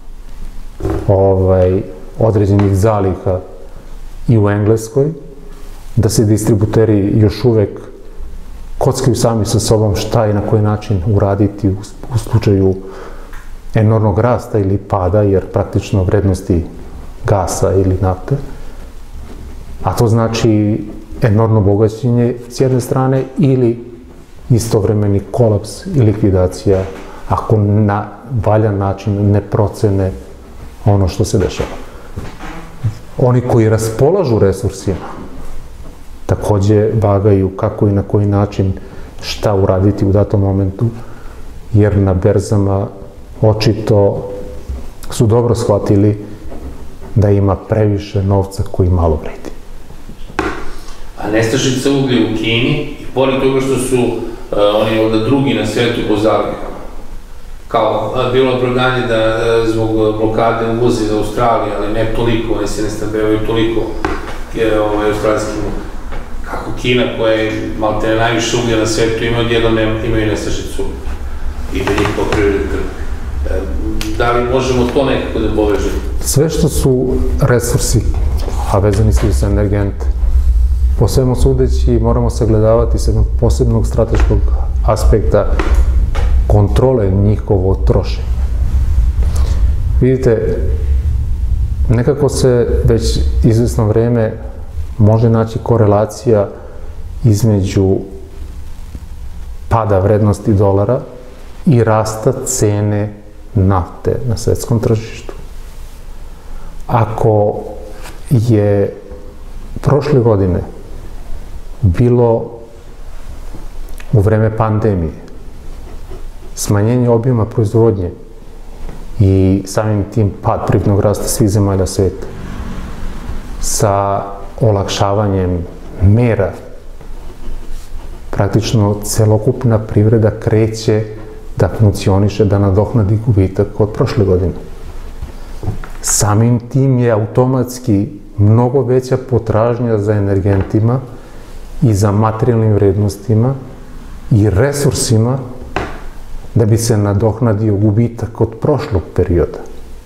određenih zaliha i u Engleskoj, da se distributeri još uvek kockaju sami sa sobom šta i na koji način uraditi u slučaju enormnog rasta ili pada, jer praktično vrednosti gasa ili nafte, a to znači enormno bogaćenje s jedne strane ili istovremeni kolaps i likvidacija ako na valjan način ne procene ono što se dešava. Oni koji raspolažu resursima takođe vagaju kako i na koji način šta uraditi u datom momentu, jer na berzama očito su dobro shvatili da ima previše novca koji malo vredi. A nestašica uglja u Kini, i pored toga što su oni ovdje drugi na svijetu po zalihama, kao bilo opravdanje da zbog blokade uvozi za Australiju, ali ne toliko, oni se ne snabdevaju toliko australijskim ugljem. Kako Kina, koja je malte najviše uglja na svijetu, ima odjednom imaju nestašicu uglja i da njih to privrede trpi. Da li možemo to nekako da povežemo? Sve što su resursi, a vezani su sa energente, po svemu sudeći moramo sagledavati s jednog posebnog strateškog aspekta kontrole njihovo trošenja. Vidite, nekako se već izvesno vreme može naći korelacija između pada vrednosti dolara i rasta cene nafte na svetskom tržištu. Ako je prošle godine bilo u vreme pandemije smanjenje objema proizvodnje i samim tim pad privrednog rasta svih zemalja sveta sa olakšavanjem mera, praktično celokupna privreda kreće da funkcioniše, da nadoknadi gubitak od prošle godine. Samim tim je automatski mnogo veća potražnja za energentima i za materijalnim vrednostima i resursima da bi se nadoknadio gubitak od prošlog perioda.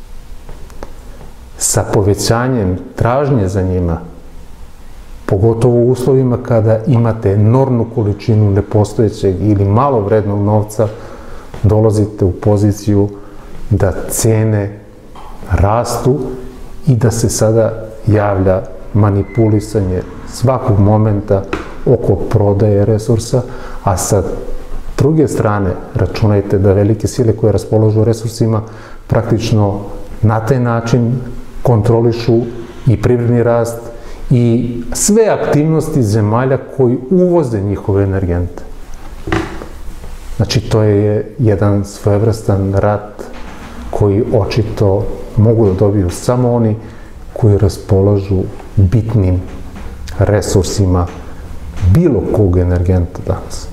Sa povećanjem tražnje za njima, pogotovo u uslovima kada imate enormnu količinu nepostojećeg ili malo vrednog novca, dolazite u poziciju da cene rastu i da se sada javlja manipulisanje svakog momenta oko prodaje resursa, a sa druge strane računajte da velike sile koje raspolažu resursima praktično na taj način kontrolišu i privredni rast i sve aktivnosti zemalja koji uvoze njihove energente. Znači, to je jedan svojevrstan rat koji očito mogu da dobiju samo oni koji raspolažu bitnim resursima bilo kog energenta danas.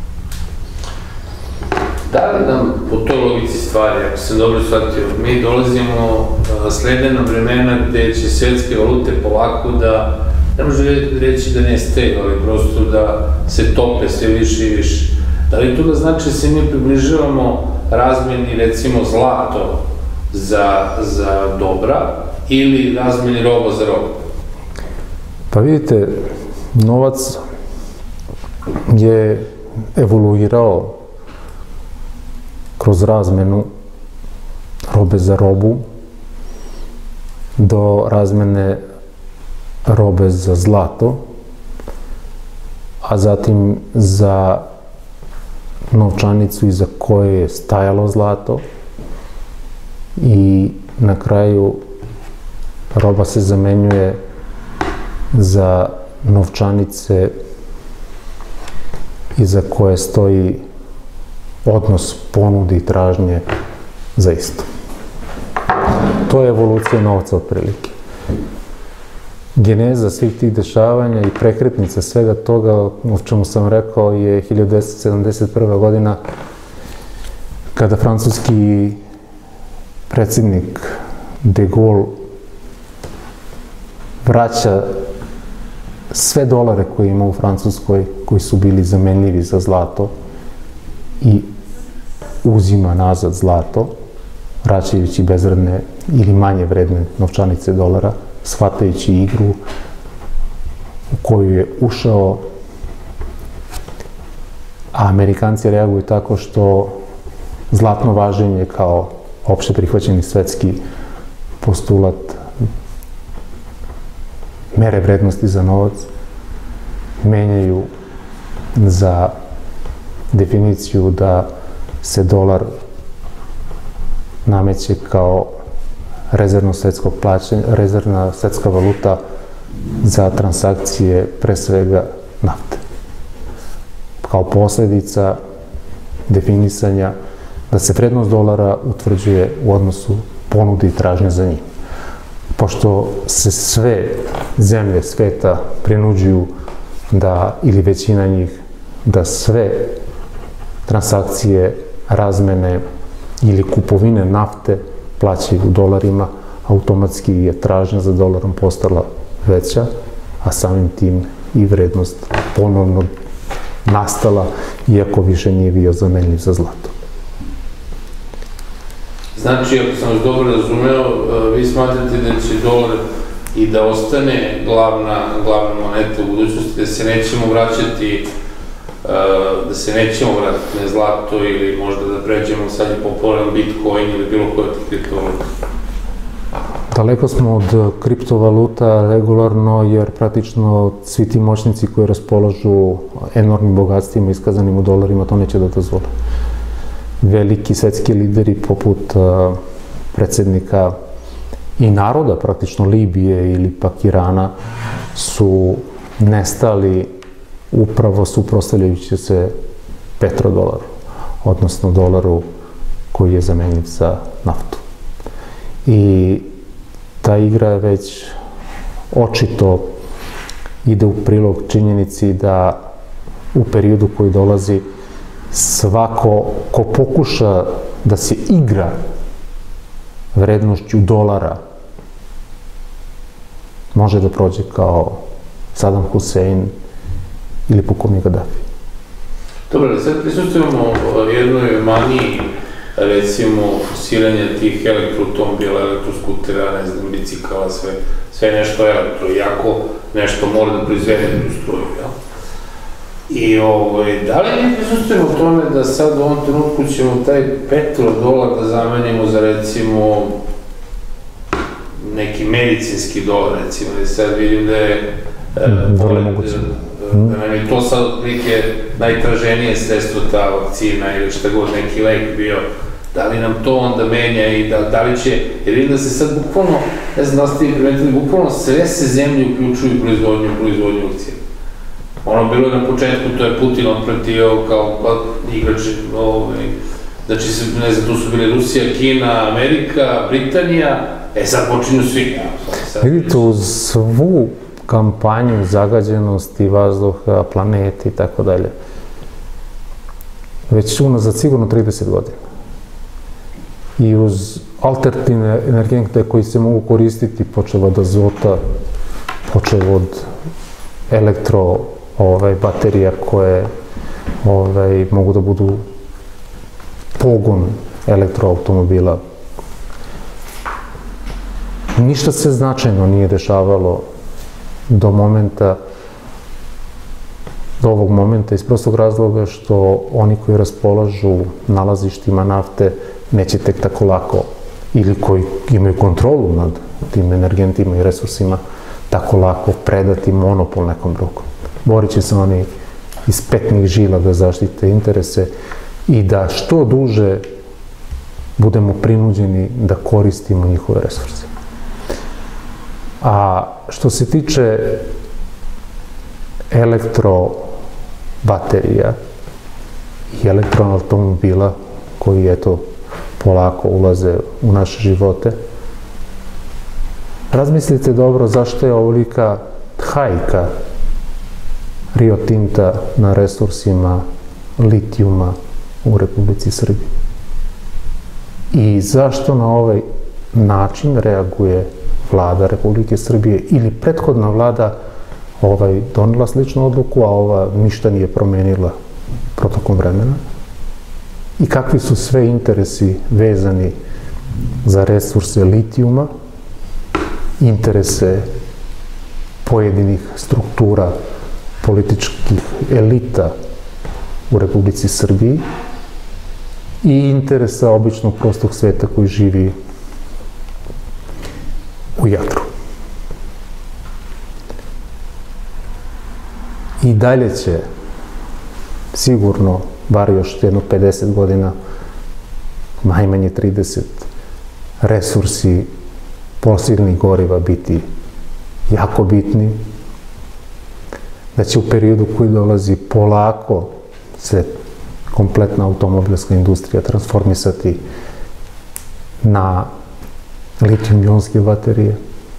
Da li nam po toj logici stvari, ako sam dobro shvatio, mi dolazimo sledena vremena gde će svetske valute polako da, ne može reći da nestaju, ali prosto da se tope sve više i više. Da li to da znači da se mi približavamo razmeni, recimo, zlato za dobra ili razmeni roba za roba? Pa vidite, novac je evoluirao kroz razmenu robe za robu do razmene robe za zlato, a zatim za novčanicu iza koje je stajalo zlato i na kraju roba se zamenjuje za novčanice iza koje stoji odnos ponude i tražnje za isto. To je evolucija novca otprilike. Geneza svih tih dešavanja i prekretnica svega toga, o čemu sam rekao, je 1971. godina, kada francuski predsjednik de Gaulle vraća sve dolare koje ima u Francuskoj, koji su bili zamenljivi za zlato, i uzima nazad zlato, vraćajući bezvredne ili manje vredne novčanice dolara, shvatajući igru u koju je ušao, a Amerikanci reaguju tako što zlatno važenje kao opšte prihvaćeni svetski postulat mere vrednosti za novac menjaju za definiciju da se dolar nameće kao rezervna svetska valuta za transakcije pre svega nafte. kao posljedica definisanja da se vrednost dolara utvrđuje u odnosu ponude i tražnje za njim. Pošto se sve zemlje sveta prinuđuju da, ili većina njih, da sve transakcije, razmene ili kupovine nafte plaćaju u dolarima, automatski je tražnja za dolarom postala veća, a samim tim i vrednost ponovno nastala, iako više nije bio zamenljiv za zlato. Znači, ako sam vas dobro razumeo, vi smatrate da će dolar i da ostane glavna moneta u budućnosti, da se nećemo vraćati na zlato ili možda da pređemo sad je popularan Bitcoin ili bilo koja od kriptovaluta? Daleko smo od kriptovaluta regularno, jer praktično svi ti moćnici koji raspolažu enormnim bogatstvima iskazanim u dolarima to neće da dozvole. Veliki svetski lideri poput predsjednika i naroda, praktično Libije ili pak Irana, su nestali upravo suprotstavljajući se petrodolaru, odnosno dolaru koji je zamenljiv za naftu. I ta igra je već očito ide u prilog činjenici da u periodu koji dolazi svako ko pokuša da se igra vrednošću dolara može da prođe kao Saddam Hussein ili pukovnik Gaddafi. Dobro, sad prisustujemo jednoj maniji, recimo, forsiranja tih elektroautomobila, elektroskutera, ne znam, bicikala, sve nešto elektro, iako nešto mora da proizvede tu struju, jel? I da li mi prisustujemo u tome da sad u ovom trenutku ćemo taj petrodolar da zamenimo za, recimo, neki medicinski dolar, recimo, i sad vidim da je da nam je to sad neke najtraženije sredstvo, ta vakcina ili šta god, neki lek bio, da li nam to onda menja i da li će, jer vidim da se sad bukvalno, ne znam da ste i primetili, bukvalno sve se zemlje uključuju proizvodnju vakcina. Ono bilo je na početku, to je Putin otpratio kao igrač, znači, ne znam, tu su bile Rusija, Kina, Amerika, Britanija, sad počinju svi. Vidite, uz svu kampanju zagađenosti vazduha, planete i tako dalje, već unazad sigurno 30 godina. I uz alternativne energente koji se mogu koristiti, počev od azota, počev od baterija koje mogu da budu pogon elektroautomobila. Ništa se značajno nije dešavalo do ovog momenta iz prostog razloga što oni koji raspolažu nalazištima nafte neće tek tako lako, ili koji imaju kontrolu nad tim energentima i resursima, tako lako predati monopol nekom drugom. Borit će se oni iz petnih žila da zaštite interese i da što duže budemo prinuđeni da koristimo njihove resurse. A što se tiče elektrobaterija i elektroautomobila koji, eto, polako ulaze u naše živote, razmislite dobro zašto je ovolika hajka Rio Tinta na resursima litijuma u Republici Srbiji. I zašto na ovaj način reaguje vlada Republike Srbije ili prethodna vlada donela sličnu odluku, a ova ništa nije promenila protokom vremena? I kakvi su sve interesi vezani za resurse litijuma, interese pojedinih struktura političkih elita u Republici Srbiji i interesa običnog prostog sveta koji živi u Jadru. I dalje će sigurno, bar još jedno 50 godina, najmanje 30, resursi fosilnih goriva biti jako bitni, da će u periodu koji dolazi polako se kompletna automobilska industrija transformisati na litijum-ionske baterije.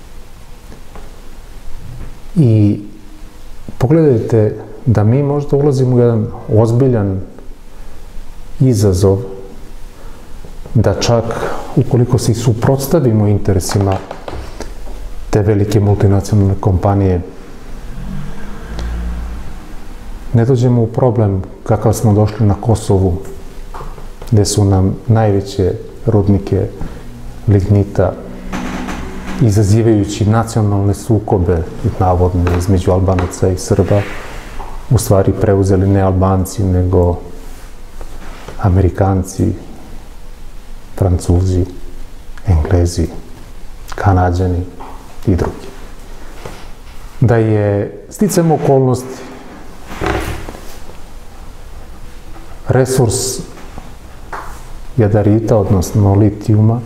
I pogledajte da mi možda ulazimo u jedan ozbiljan izazov da čak ukoliko se i suprotstavimo interesima te velike multinacionalne kompanije, ne dođemo u problem kakav smo došli na Kosovu, gde su nam najveće rudnike lignita, izazivajući nacionalne sukobe, navodne, između Albanaca i Srba, u stvari preuzeli ne Albanci, nego Amerikanci, Francuzi, Englezi, Kanađani i drugi. Da je sticajem okolnosti resurs jadarita, odnosno litijuma,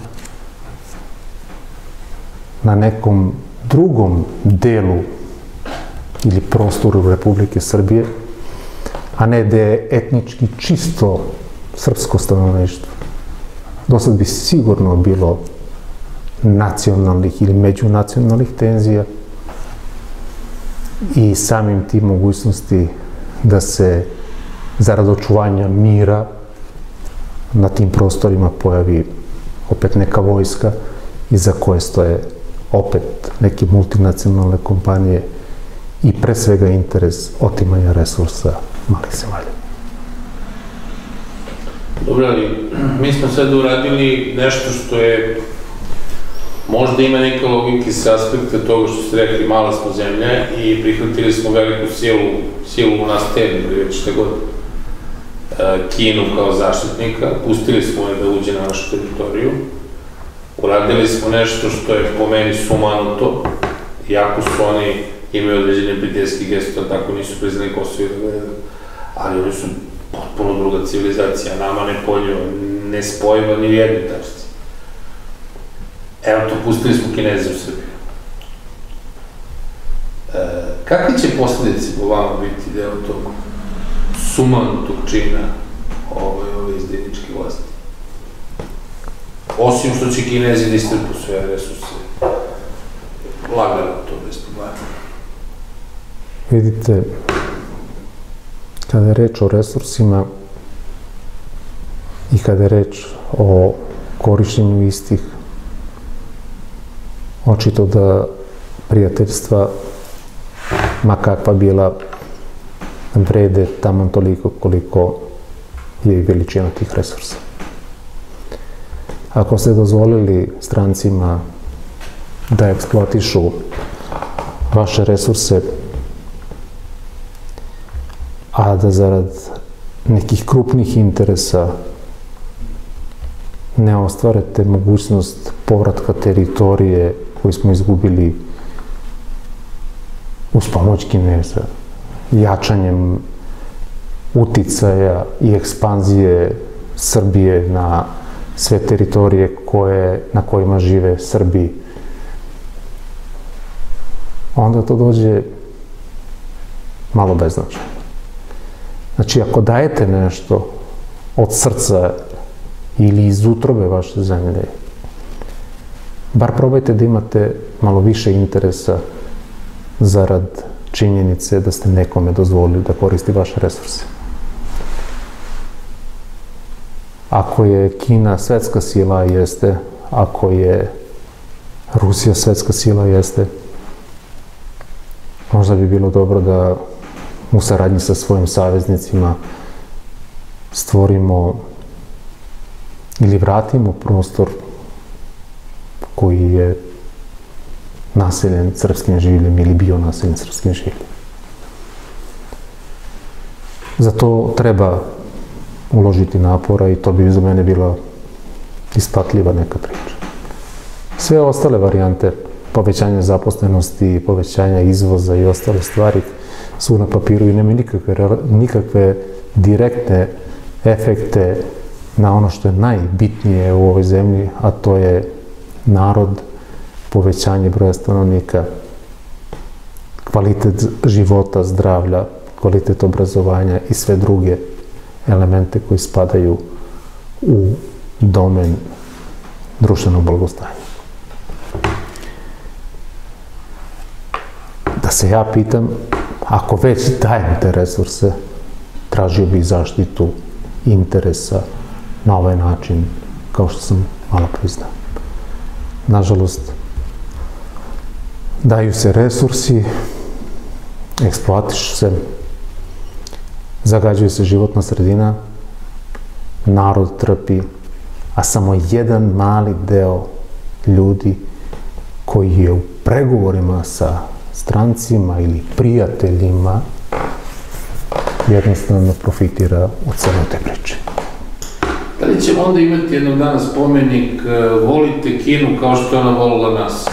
na nekom drugom delu ili prostoru Republike Srbije, a ne da je etnički čisto srpsko stanovništvo. Dosad bi sigurno bilo nacionalnih ili međunacionalnih tenzija i samim tim mogućnosti da se zarad očuvanja mira na tim prostorima pojavi opet neka vojska iza koje stoje opet neke multinacionalne kompanije i pre svega interes otimanja resursa malih zemalja. Dobro, ali mi smo sad uradili nešto što je, možda ima neke logike sa aspekta toga što ste rekli, mala smo zemlja i prihvatili smo veliku silu u nas tednu, ili već šta god, Kinu kao zaštitnika, pustili smo je da uđe na našu teritoriju, uradili smo nešto što je po meni sumanuto, iako su oni imaju određene prijateljski gesto, tako nisu priznali Kosovo, ali oni su potpuno druga civilizacija, nama ne spojiva ni u jednoj tačci. Evo to, pustili smo Kineze u Srbiju. Kakve će posledice po vama biti deo tog sumanutog čina ove izdajničke vlasti? Osim što će Kinezi da istrpu sve resurse, lagano to bez problema. Vidite, kada je reč o resursima i kada je reč o korišćenju istih, očito da prijateljstva, ma kakva bila, vrede taman toliko koliko je i veličina tih resursa. Ako ste dozvolili strancima da eksploatišu vaše resurse, a da zarad nekih krupnih interesa ne ostvarete mogućnost povratka teritorije koju smo izgubili uz pomoć Kineza, jačanjem uticaja i ekspanzije Srbije na sve teritorije na kojima žive Srbi, onda to dođe malo beznačajno. Znači, ako dajete nešto od srca ili iz utrobe vaše zemlje, bar probajte da imate malo više interesa zarad činjenice da ste nekome dozvolili da koristi vaše resurse. Ako je Kina svetska sila, jeste. Ako je Rusija svetska sila, jeste. Možda bi bilo dobro da u saradnji sa svojim saveznicima stvorimo ili vratimo prostor koji je naseljen srpskim življem ili bio naseljen srpskim življem. Za to treba uložiti napora i to bi za mene bila isplatljiva neka priča. Sve ostale varijante, povećanja zaposlenosti, povećanja izvoza i ostale stvari su na papiru i nema nikakve direktne efekte na ono što je najbitnije u ovoj zemlji, a to je narod, povećanje broja stanovnika, kvalitet života, zdravlja, kvalitet obrazovanja i sve druge elemente koji spadaju u domen društvenog blagostanja. Da se ja pitam, ako već dajem te resurse, tražio bih zaštitu interesa na ovaj način, kao što sam malo priznao. Nažalost, daju se resursi, eksploatišu se, zagađuje se životna sredina, narod trpi, a samo jedan mali deo ljudi koji je u pregovorima sa strancima ili prijateljima jednostavno profitira od cele te priče. Da li ćemo onda imati jednog dana spomenik volite Kinu kao što je ona volila nas?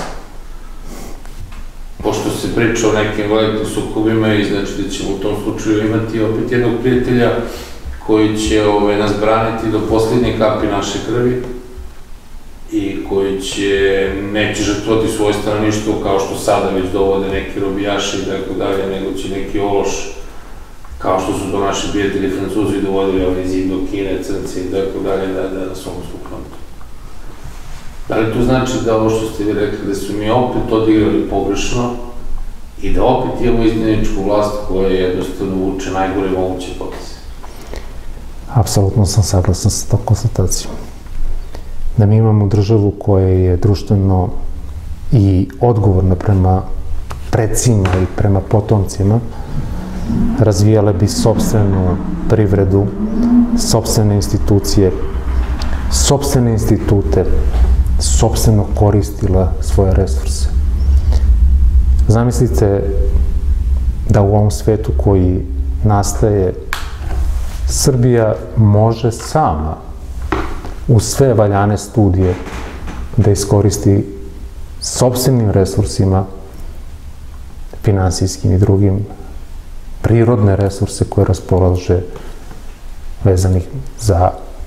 Pošto se priča o nekim velikim sukobima i znači da ćemo u tom slučaju imati opet jednog prijatelja koji će nas braniti do posljednje kapi naše krvi i koji neće žrtvovati svoje stanovništvo kao što sada već dovode neki robijaši i tako dalje, nego će neki ološ, kao što su to naši prijatelji Francuzi dovodili iz Indokine, Crnce i tako dalje, da na svom frontu. Da li to znači da ovo što ste vi rekli, da su mi opet odigrali pogrešno i da opet imamo izdajničku vlast koja jednostavno vuče najgore moguće poteze? Apsolutno sam saglasan sa tom konstatacijom. Da mi imamo državu koja je društveno i odgovorna prema precima i prema potomcima, razvijale bi sopstvenu privredu, sopstvene institucije, sopstvene institute, sopstveno koristila svoje resurse. Zamislite da u ovom svetu koji nastaje Srbija može sama uz sve valjane studije da iskoristi sopstvenim resursima, finansijskim i drugim, prirodne resurse koje raspolaže vezanih za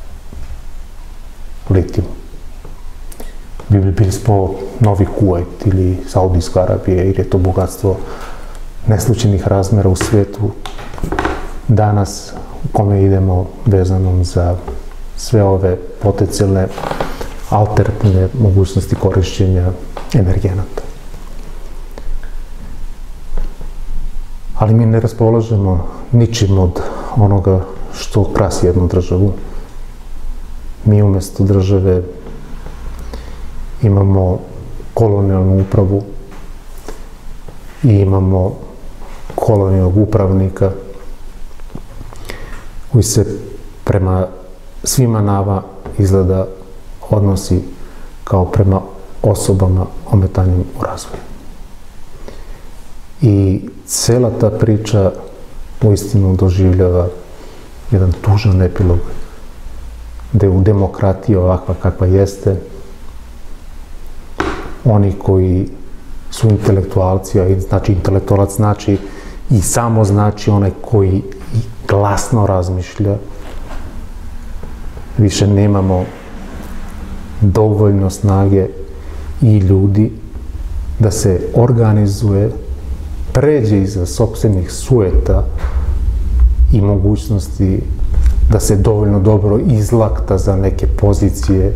litijum. Bili smo Novi Kuvajt ili Saudijska Arabija, jer je to bogatstvo neslučajnih razmera u svetu danas u kome idemo vezanom za sve ove potencijalne alternativne mogućnosti korišćenja energenata. Ali mi ne raspolažemo ničim od onoga što krasi jednu državu. Mi umjesto države imamo kolonijalnu upravu i imamo kolonijalnog upravnika koji se prema svima nama izgleda odnosi kao prema osobama ometanjem u razvoju. I cela ta priča uistinu doživljava jedan tužan epilog, gde u demokratiji ovakva kakva jeste, oni koji su intelektualci, a znači intelektualac znači i samo znači onaj koji glasno razmišlja, više nemamo dovoljno snage i ljudi da se organizuje, pređe iza sopstvenih sueta i mogućnosti da se dovoljno dobro izlakta za neke pozicije,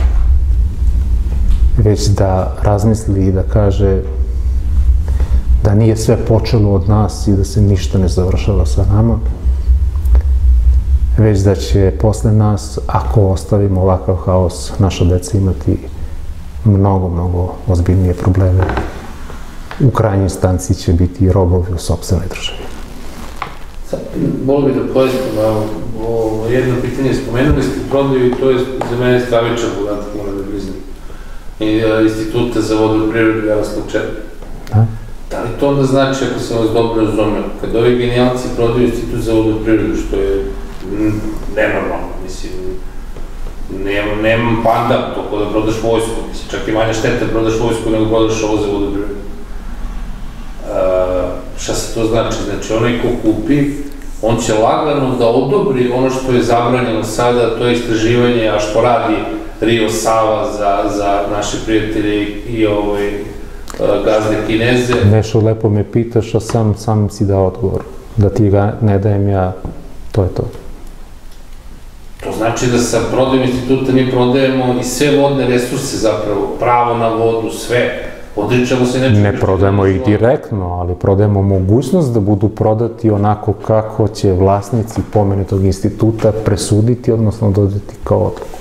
već da razmisli i da kaže da nije sve počelo od nas i da se ništa ne završava sa nama, već da će posle nas, ako ostavimo ovakav haos, naša deca imati mnogo, mnogo ozbiljnije probleme. U krajnjoj instanci će biti robovi u sopstvenoj državi. Sad, volio bih da pojasnim, jedno pitanje spomenuli ste prodaju i to je za mene stravičan podatak, moram da priznam. Instituta za vodoprivredu Jaroslav Černi. Da li to onda znači, ako sam vas dobro razumeo, kad ovi genijalci prodaju Institut za vodoprivredu, što je nenormalno, mislim, nemam pandam to ko da prodaš vojsku, mislim, čak i manja šteta prodaš vojsku nego prodaš ovo za vodoprivredu. Šta se to znači? Znači, onaj ko kupi, on će lagano da odobri ono što je zabranjeno sada, to je istraživanje, a što radi Rio Sava za naše prijatelje i gazde Kineze. Nešto lepo me pitaš, a sam si dao odgovor. Da ti ga ne dajem ja, to je to. To znači da sa prodajom instituta mi prodajemo i sve vodne resurse zapravo, pravo na vodu, sve. Odričemo se nečemu. Ne prodajemo ih direktno, ali prodajemo mogućnost da budu prodati onako kako će vlasnici pomenutog instituta presuditi, odnosno dodati kao odluku.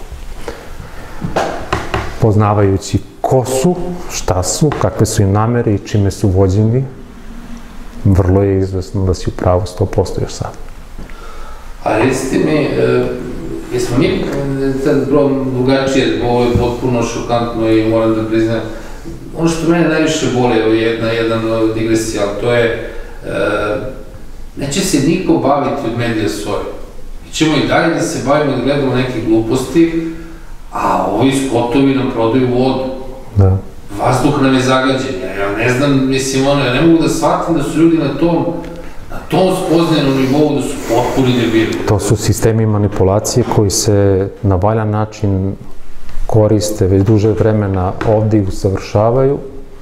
Poznavajući ko su, šta su, kakve su im namere i čime su vođeni, vrlo je izvesno da si u pravu 100% još sad. A recite mi, jesmo mi sad drugačije, ovo je potpuno šokantno i moram da priznam, ono što mene najviše boli, evo jedna digresija, ali to je, neće se niko baviti od medija svoje. Mi ćemo i dalje da se bavimo, da gledamo neke gluposti, a ovi skotovi nam prodaju vodu. Da. Vazduh nam je zagađen. Ja ne znam, mislim, ja ne mogu da shvatim da su ljudi na tom spoznajenom nivou da su potpuni debili. To su sistemi manipulacije koji se na valjan način koriste već duže vremena ovde i usavršavaju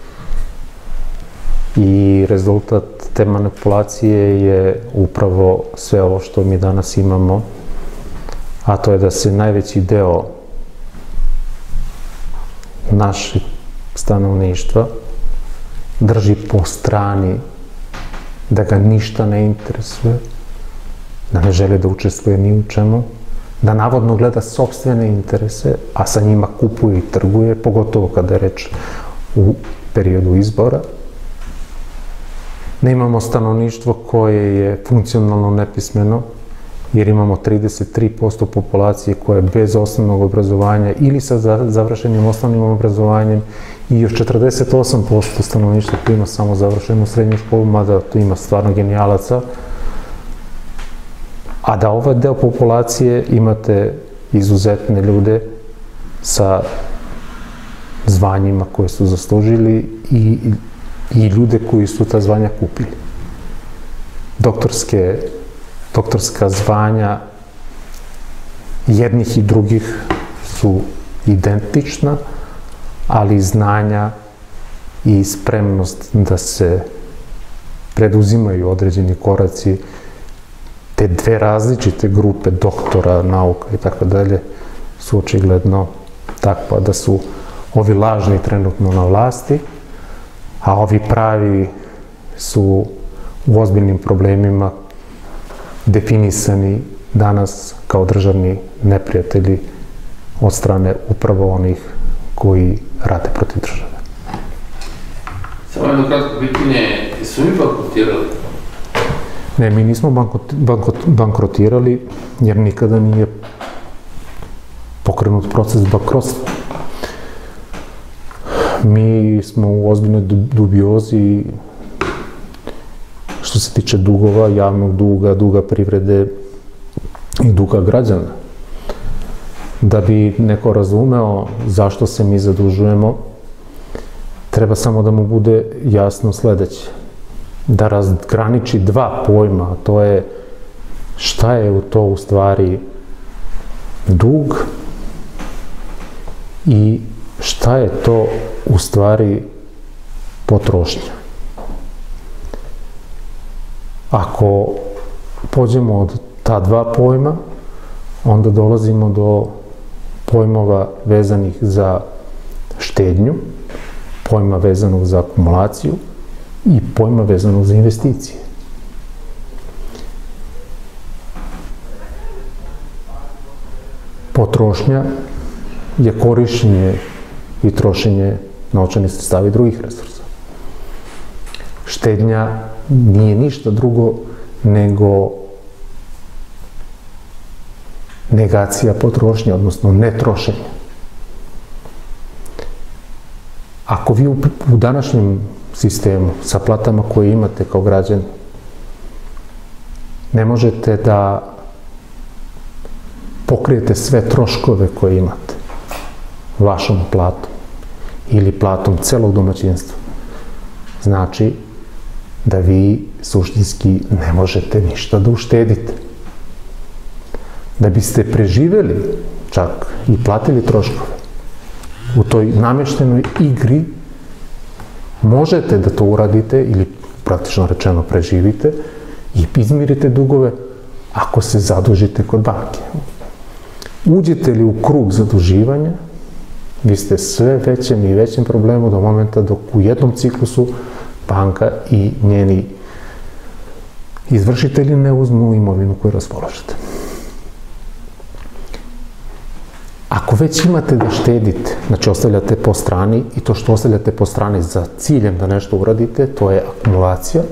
i rezultat te manipulacije je upravo sve ovo što mi danas imamo, a to je da se najveći deo našeg stanovništva drži po strani, da ga ništa ne interesuje, da ne žele da učestvuje ni u čemu, da navodno gleda sopstvene interese, a sa njima kupuje i trguje, pogotovo kada je reč u periodu izbora. Da imamo stanovništvo koje je funkcionalno nepismeno, jer imamo 33% populacije koja je bez osnovnog obrazovanja ili sa završenim osnovnim obrazovanjem i još 48% stanovništva koji ima samo završenu srednju školu, mada tu ima stvarno genijalaca, a da ovaj deo populacije imate izuzetne ljude sa zvanjima koje su zaslužili i ljude koji su ta zvanja kupili. Doktorska zvanja jednih i drugih su identična, ali znanja i spremnost da se preduzimaju određeni koraci, te dve različite grupe doktora, nauka i tako dalje, su očigledno takva da su ovi lažni trenutno na vlasti, a ovi pravi su u ozbiljnim problemima definisani danas kao državni neprijatelji od strane upravo onih koji rade protiv države. Samo jedno kratko pitanje, jesu mi bankrotirali? Ne, mi nismo bankrotirali jer nikada nije pokrenut proces bankrotstva. Mi smo u ozbiljnoj dubiozi što se tiče dugova, javnog duga, duga privrede i duga građana. Da bi neko razumeo zašto se mi zadužujemo, treba samo da mu bude jasno sledeće. Da razgraniči dva pojma, a to je šta je to u stvari dug i šta je to u stvari potrošnja. Ako pođemo od ta dva pojma, onda dolazimo do pojmova vezanih za štednju, pojma vezanog za akumulaciju i pojma vezanog za investicije. Potrošnja je korišćenje i trošenje novčanih sredstava i drugih resursa. Štednja nije ništa drugo nego negacija potrošnje, odnosno netrošenje. Ako vi u današnjem sistemu sa platama koje imate kao građani ne možete da pokrijete sve troškove koje imate vašom platom ili platom celog domaćinstva, znači da vi suštinski ne možete ništa da uštedite. Da biste preživeli čak i platili troškove u toj nameštenoj igri, možete da to uradite ili praktično rečeno preživite i izmirite dugove ako se zadužite kod banke. Uđete li u krug zaduživanja, vi ste sve većem i većem problemu do momenta dok u jednom ciklusu banka i njeni izvršitelji ne uzmu imovinu koju raspolažete. Ako već imate da štedite, znači ostavljate po strani i to što ostavljate po strani za ciljem da nešto uradite, to je akumulacija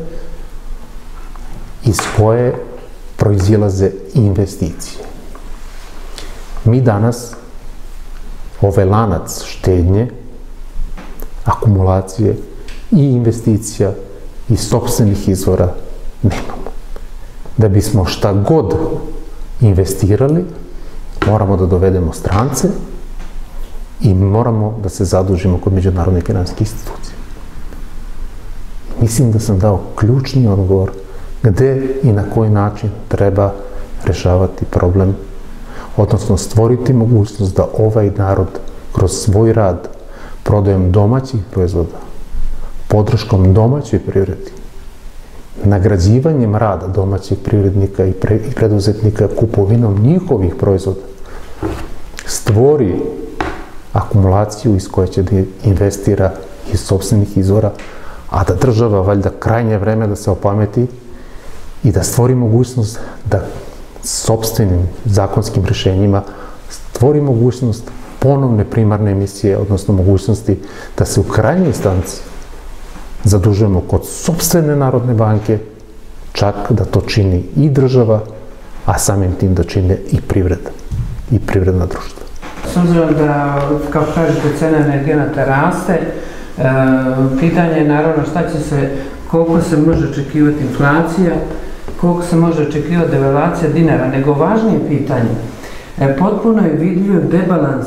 iz koje proizilaze investicije. Mi danas ovaj lanac štednje, akumulacije i investicija iz sopstvenih izvora nemamo. Da bismo šta god investirali, moramo da dovedemo strance i moramo da se zadužimo kod međunarodnih finansijskih institucija. Mislim da sam dao ključni odgovor gde i na koji način treba rešavati problem, odnosno stvoriti mogućnost da ovaj narod kroz svoj rad, prodajem domaćih proizvoda, podrškom domaćoj privredi, nagrađivanjem rada domaćih privrednika i preduzetnika kupovinom njihovih proizvoda, stvori akumulaciju iz koje će da investira iz sopstvenih izvora, a da država, valjda, krajnje vreme da se opameti i da stvori mogućnost da sopstvenim zakonskim rešenjima stvori mogućnost ponovne primarne emisije, odnosno mogućnosti da se u krajnjoj instanci zadužujemo kod sopstvene Narodne banke, čak da to čini i država, a samim tim da čine i privreda i privredna društva. S obzirom da, kao kažete, cena energenata raste, pitanje je naravno koliko se može očekivati inflacija, koliko se može očekivati devalvacija dinara, nego važnije pitanje. Potpuno je vidljiv debalans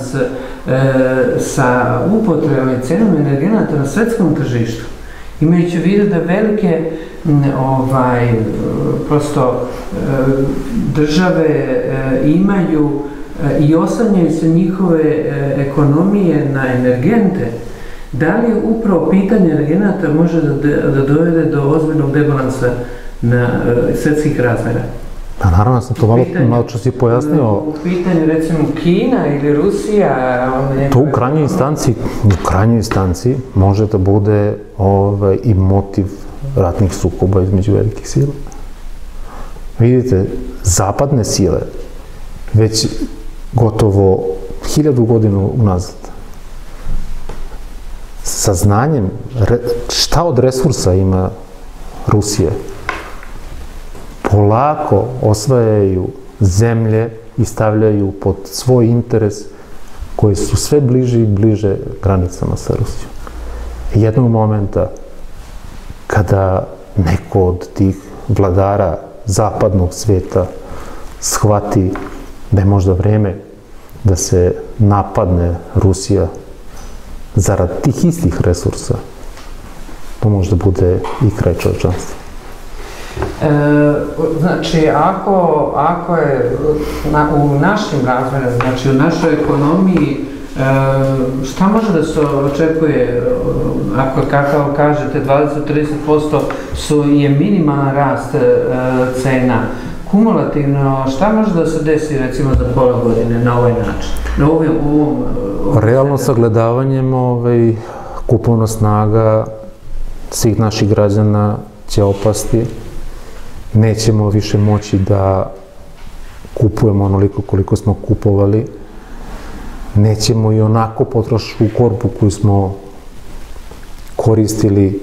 sa upotrebom i cenom energenata na svetskom tržištu. Imajući u vidu da velike države imaju i oslanjaju se njihove ekonomije na energente, da li upravo pitanje energenata može da dovede do ozbiljnog debalansa na svetskih razmera? Pa naravno, sam to malo čas i pojasnio. U pitanju, recimo, Kina ili Rusija... To u krajnjoj instanci može da bude i motiv ratnih sukoba između velikih sila. Vidite, zapadne sile već gotovo 1000 godina unazad sa znanjem šta od resursa ima Rusija, polako osvajaju zemlje i stavljaju pod svoj interes koji su sve bliže i bliže granicama sa Rusijom. Jednog momenta kada neko od tih vladara zapadnog sveta shvati da je možda vreme da se napadne Rusija zarad tih istih resursa, to možda bude i kraj čovečanstva. Znači, ako je u našim razmerama, znači u našoj ekonomiji, šta može da se očekuje, ako kako kažete 20-30% je minimalan rast cena, kumulativno, šta može da se desi recimo za pola godine na ovaj način? Realno sagledavanjem kupovna snaga svih naših građana će opasti. Nećemo više moći da kupujemo onoliko koliko smo kupovali. Nećemo i onako potrošačku korpu koju smo koristili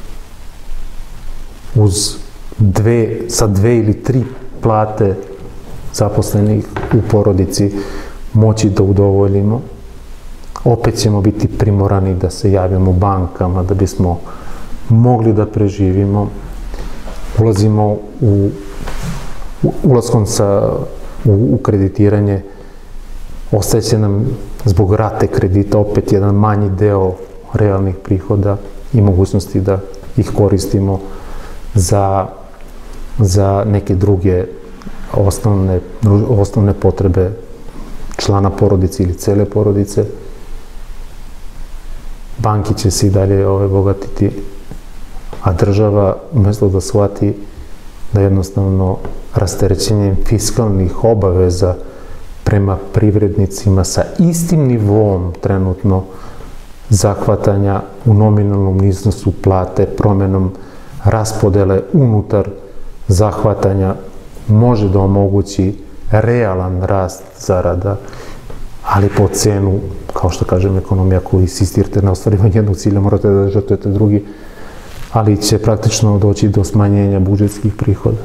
sa 2 ili 3 plate zaposlenih u porodici moći da udovoljimo. Opet ćemo biti primorani da se javimo bankama da bismo mogli da preživimo. Ulazimo ulaskom u kreditiranje, ostaje nam zbog rate kredita opet jedan manji deo realnih prihoda i mogućnosti da ih koristimo za neke druge osnovne potrebe člana porodice ili cele porodice. Banke će se i dalje bogatiti, a država umesto da shvati da jednostavno rasterećenjem fiskalnih obaveza prema privrednicima sa istim nivom trenutno zahvatanja u nominalnom iznosu plate, promjenom raspodele unutar zahvatanja može da omogući realan rast zarada, ali po cenu, kao što kažem, ekonomija koju insistirate na ostvarivanje jednog cilja, morate da žrtvujete drugi, ali će praktično doći do smanjenja budžetskih prihoda.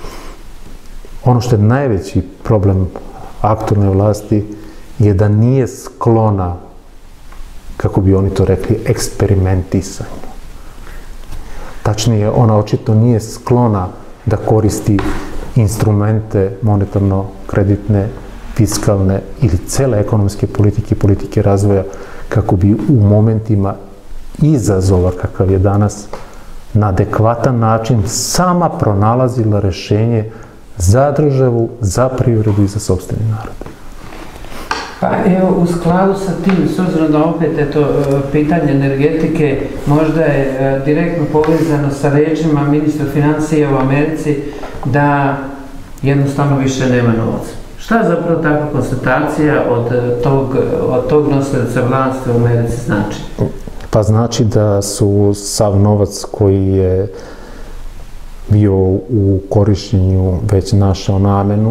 Ono što je najveći problem aktualne vlasti je da nije sklona, kako bi oni to rekli, eksperimentisanju. Tačnije, ona očito nije sklona da koristi instrumente monetarno-kreditne, fiskalne ili cele ekonomske politike i politike razvoja kako bi u momentima izazova kakav je danas na adekvatan način sama pronalazila rešenje za državu, za privredu i za sopstveni narod. Pa evo, u skladu sa tim, s obzirom da opet pitanje energetike možda je direktno povezano sa rečima ministra financija u Americi da jednostavno više nema novaca. Šta zapravo takva konstatacija od tog nosioca vlasti u Americi znači? Pa znači da su sav novac koji je bio u korišćenju već našao namenu,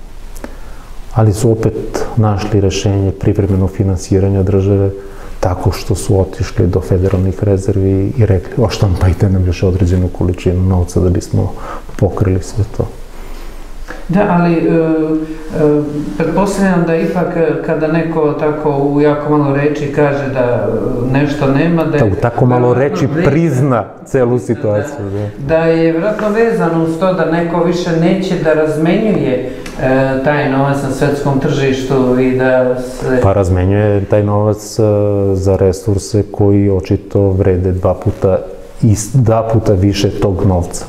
ali su opet našli rešenje privremenog finansiranja države tako što su otišli do federalnih rezervi i rekli oštampajte nam još određenu količinu novca da bismo pokrili sve to. Da, ali pretpostavljam da ipak kada neko tako u jako malo reči kaže da nešto nema, da u tako malo reči prizna celu situaciju. Da je vjerojatno vezano uz to da neko više neće da razmenjuje taj novac na svetskom tržištu i da se... Pa razmenjuje taj novac za resurse koji očito vrede dva puta više tog novca.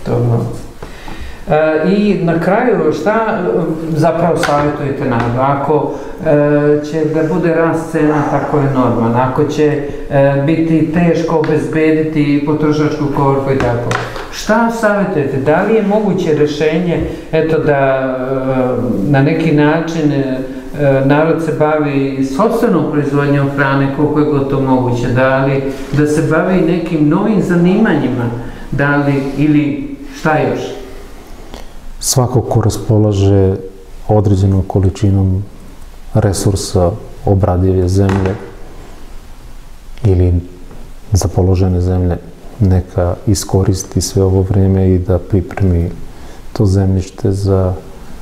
I na kraju, šta zapravo savjetujete narodu? Ako će da bude rast cena, tako je normalno. Ako će biti teško obezbediti potrošačku korpu i tako. Šta savjetujete? Da li je moguće rešenje, eto, da na neki način narod se bavi sopstvenom proizvodnjom hrane, koliko je gotovo moguće? Da se bavi nekim novim zanimanjima? Ili šta još? Svako ko raspolaže određenom količinom resursa obradive zemlje ili zapoložene zemlje, neka iskoristi sve ovo vreme i da pripremi to zemljište za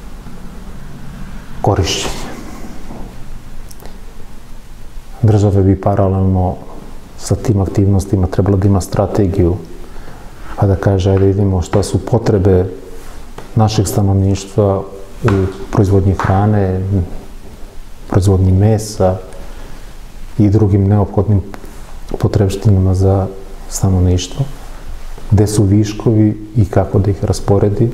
korišćenje. Država bi paralelno sa tim aktivnostima trebala da ima strategiju, pa da kaže, ajde vidimo šta su potrebe našeg stanovništva u proizvodnji hrane, proizvodnji mesa i drugim neophodnim potrebštinama za stanovništvo, gde su viškovi i kako da ih rasporedi,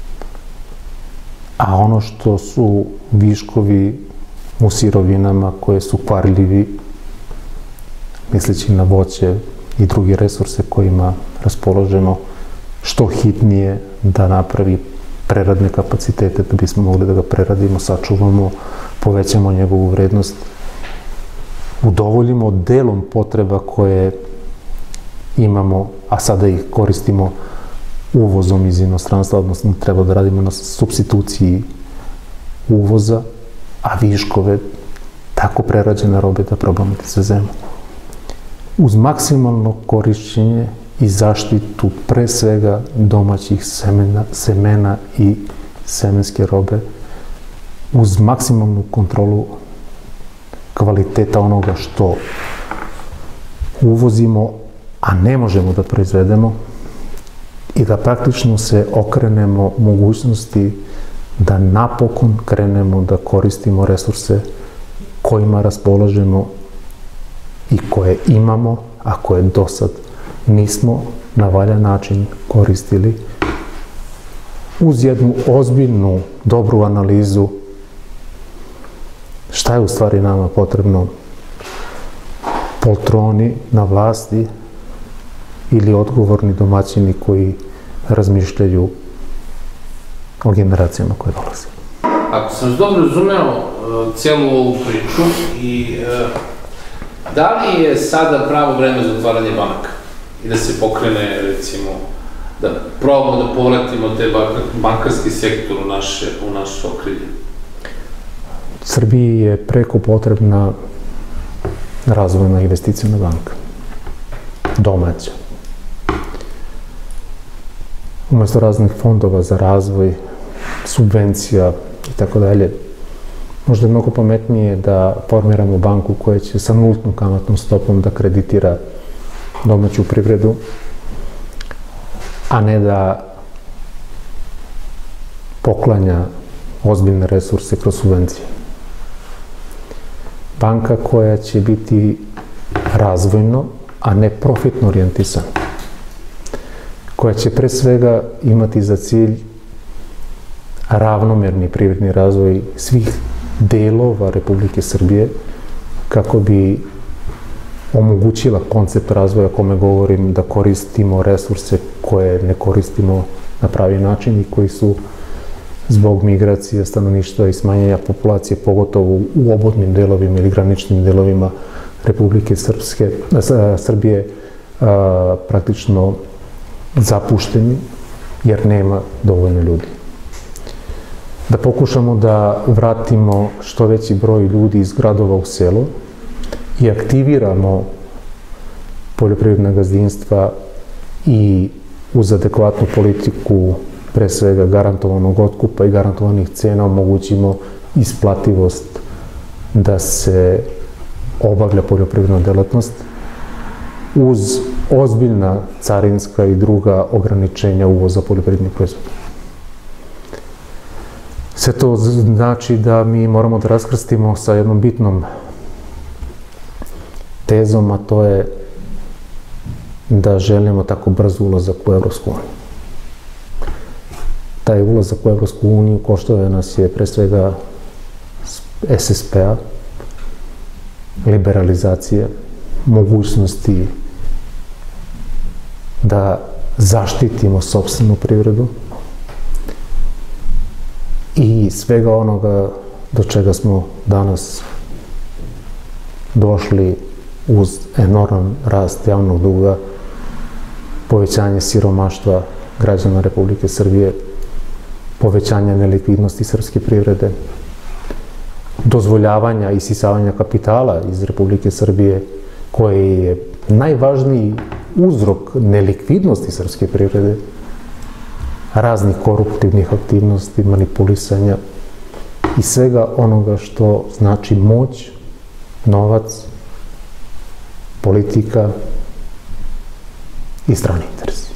a ono što su viškovi u sirovinama koje su kvarljivi, misleći na voće i druge resurse kojima raspoložemo, što hitnije da napravi preradne kapacitete da bismo mogli da ga preradimo, sačuvamo, povećamo njegovu vrednost, udovoljimo delom potreba koje imamo, a sada ih koristimo uvozom iz inostranstva, odnosno treba da radimo na supstituciji uvoza, a viškove tako prerađene robe da probamo da se zemlju. Uz maksimalno korišćenje i zaštitu pre svega domaćih semena i semenske robe, uz maksimalnu kontrolu kvaliteta onoga što uvozimo, a ne možemo da proizvedemo, i da praktično se okrenemo mogućnosti da napokon krenemo da koristimo resurse kojima raspolažemo i koje imamo, a koje do sad nismo na valjan način koristili, uz jednu ozbiljnu, dobru analizu šta je u stvari nama potrebno, poltroni na vlasti ili odgovorni domaćini koji razmišljaju o generacijama koje dolaze. Ako sam dobro razumeo cijelu ovu priču i da li je sada pravo vreme za otvaranje banaka i da se pokrene, recimo, da probamo da povratimo te bankarski sektor u naše okrilje? Srbiji je preko potrebna razvojna investicijna banka, domaća. Umesto raznih fondova za razvoj, subvencija i tako dalje, možda je mnogo pametnije da formiramo banku koja će sa nultnom kamatnom stopom da kreditira domaću privredu, a ne da poklanja ozbiljne resurse kroz subvencije. Banka koja će biti razvojno, a ne profitno orijentisana, koja će pre svega imati za cilj ravnomerni privredni razvoj svih delova Republike Srbije, kako bi omogućila koncept razvoja kome govorim da koristimo resurse koje ne koristimo na pravi način i koji su zbog migracije stanovništva i smanjenja populacije, pogotovo u obodnim delovima ili graničnim delovima Republike Srbije, praktično zapušteni, jer nema dovoljno ljudi. Da pokušamo da vratimo što veći broj ljudi iz gradova u selo i aktiviramo poljoprivredna gazdinstva i uz adekvatnu politiku, pre svega garantovanog otkupa i garantovanih cena, omogućimo isplativost da se obavlja poljoprivredna delatnost uz ozbiljna carinska i druga ograničenja uvoza poljoprivrednih proizvoda. Sve to znači da mi moramo da raskrstimo sa jednom bitnom tezom, a to je da želimo tako brz ulazak u Evropsku uniju. Taj ulazak u Evropsku uniju koštao nas je pre svega SSP-a, liberalizacije, mogućnosti da zaštitimo sopstvenu privredu i svega onoga do čega smo danas došli uz enorman rast javnog duga, povećanje siromaštva građana Republike Srbije, povećanje nelikvidnosti srpske privrede, dozvoljavanja i isisavanja kapitala iz Republike Srbije, koji je najvažniji uzrok nelikvidnosti srpske privrede, raznih koruptivnih aktivnosti, manipulisanja i svega onoga što znači moć, novac, politika i strani interes.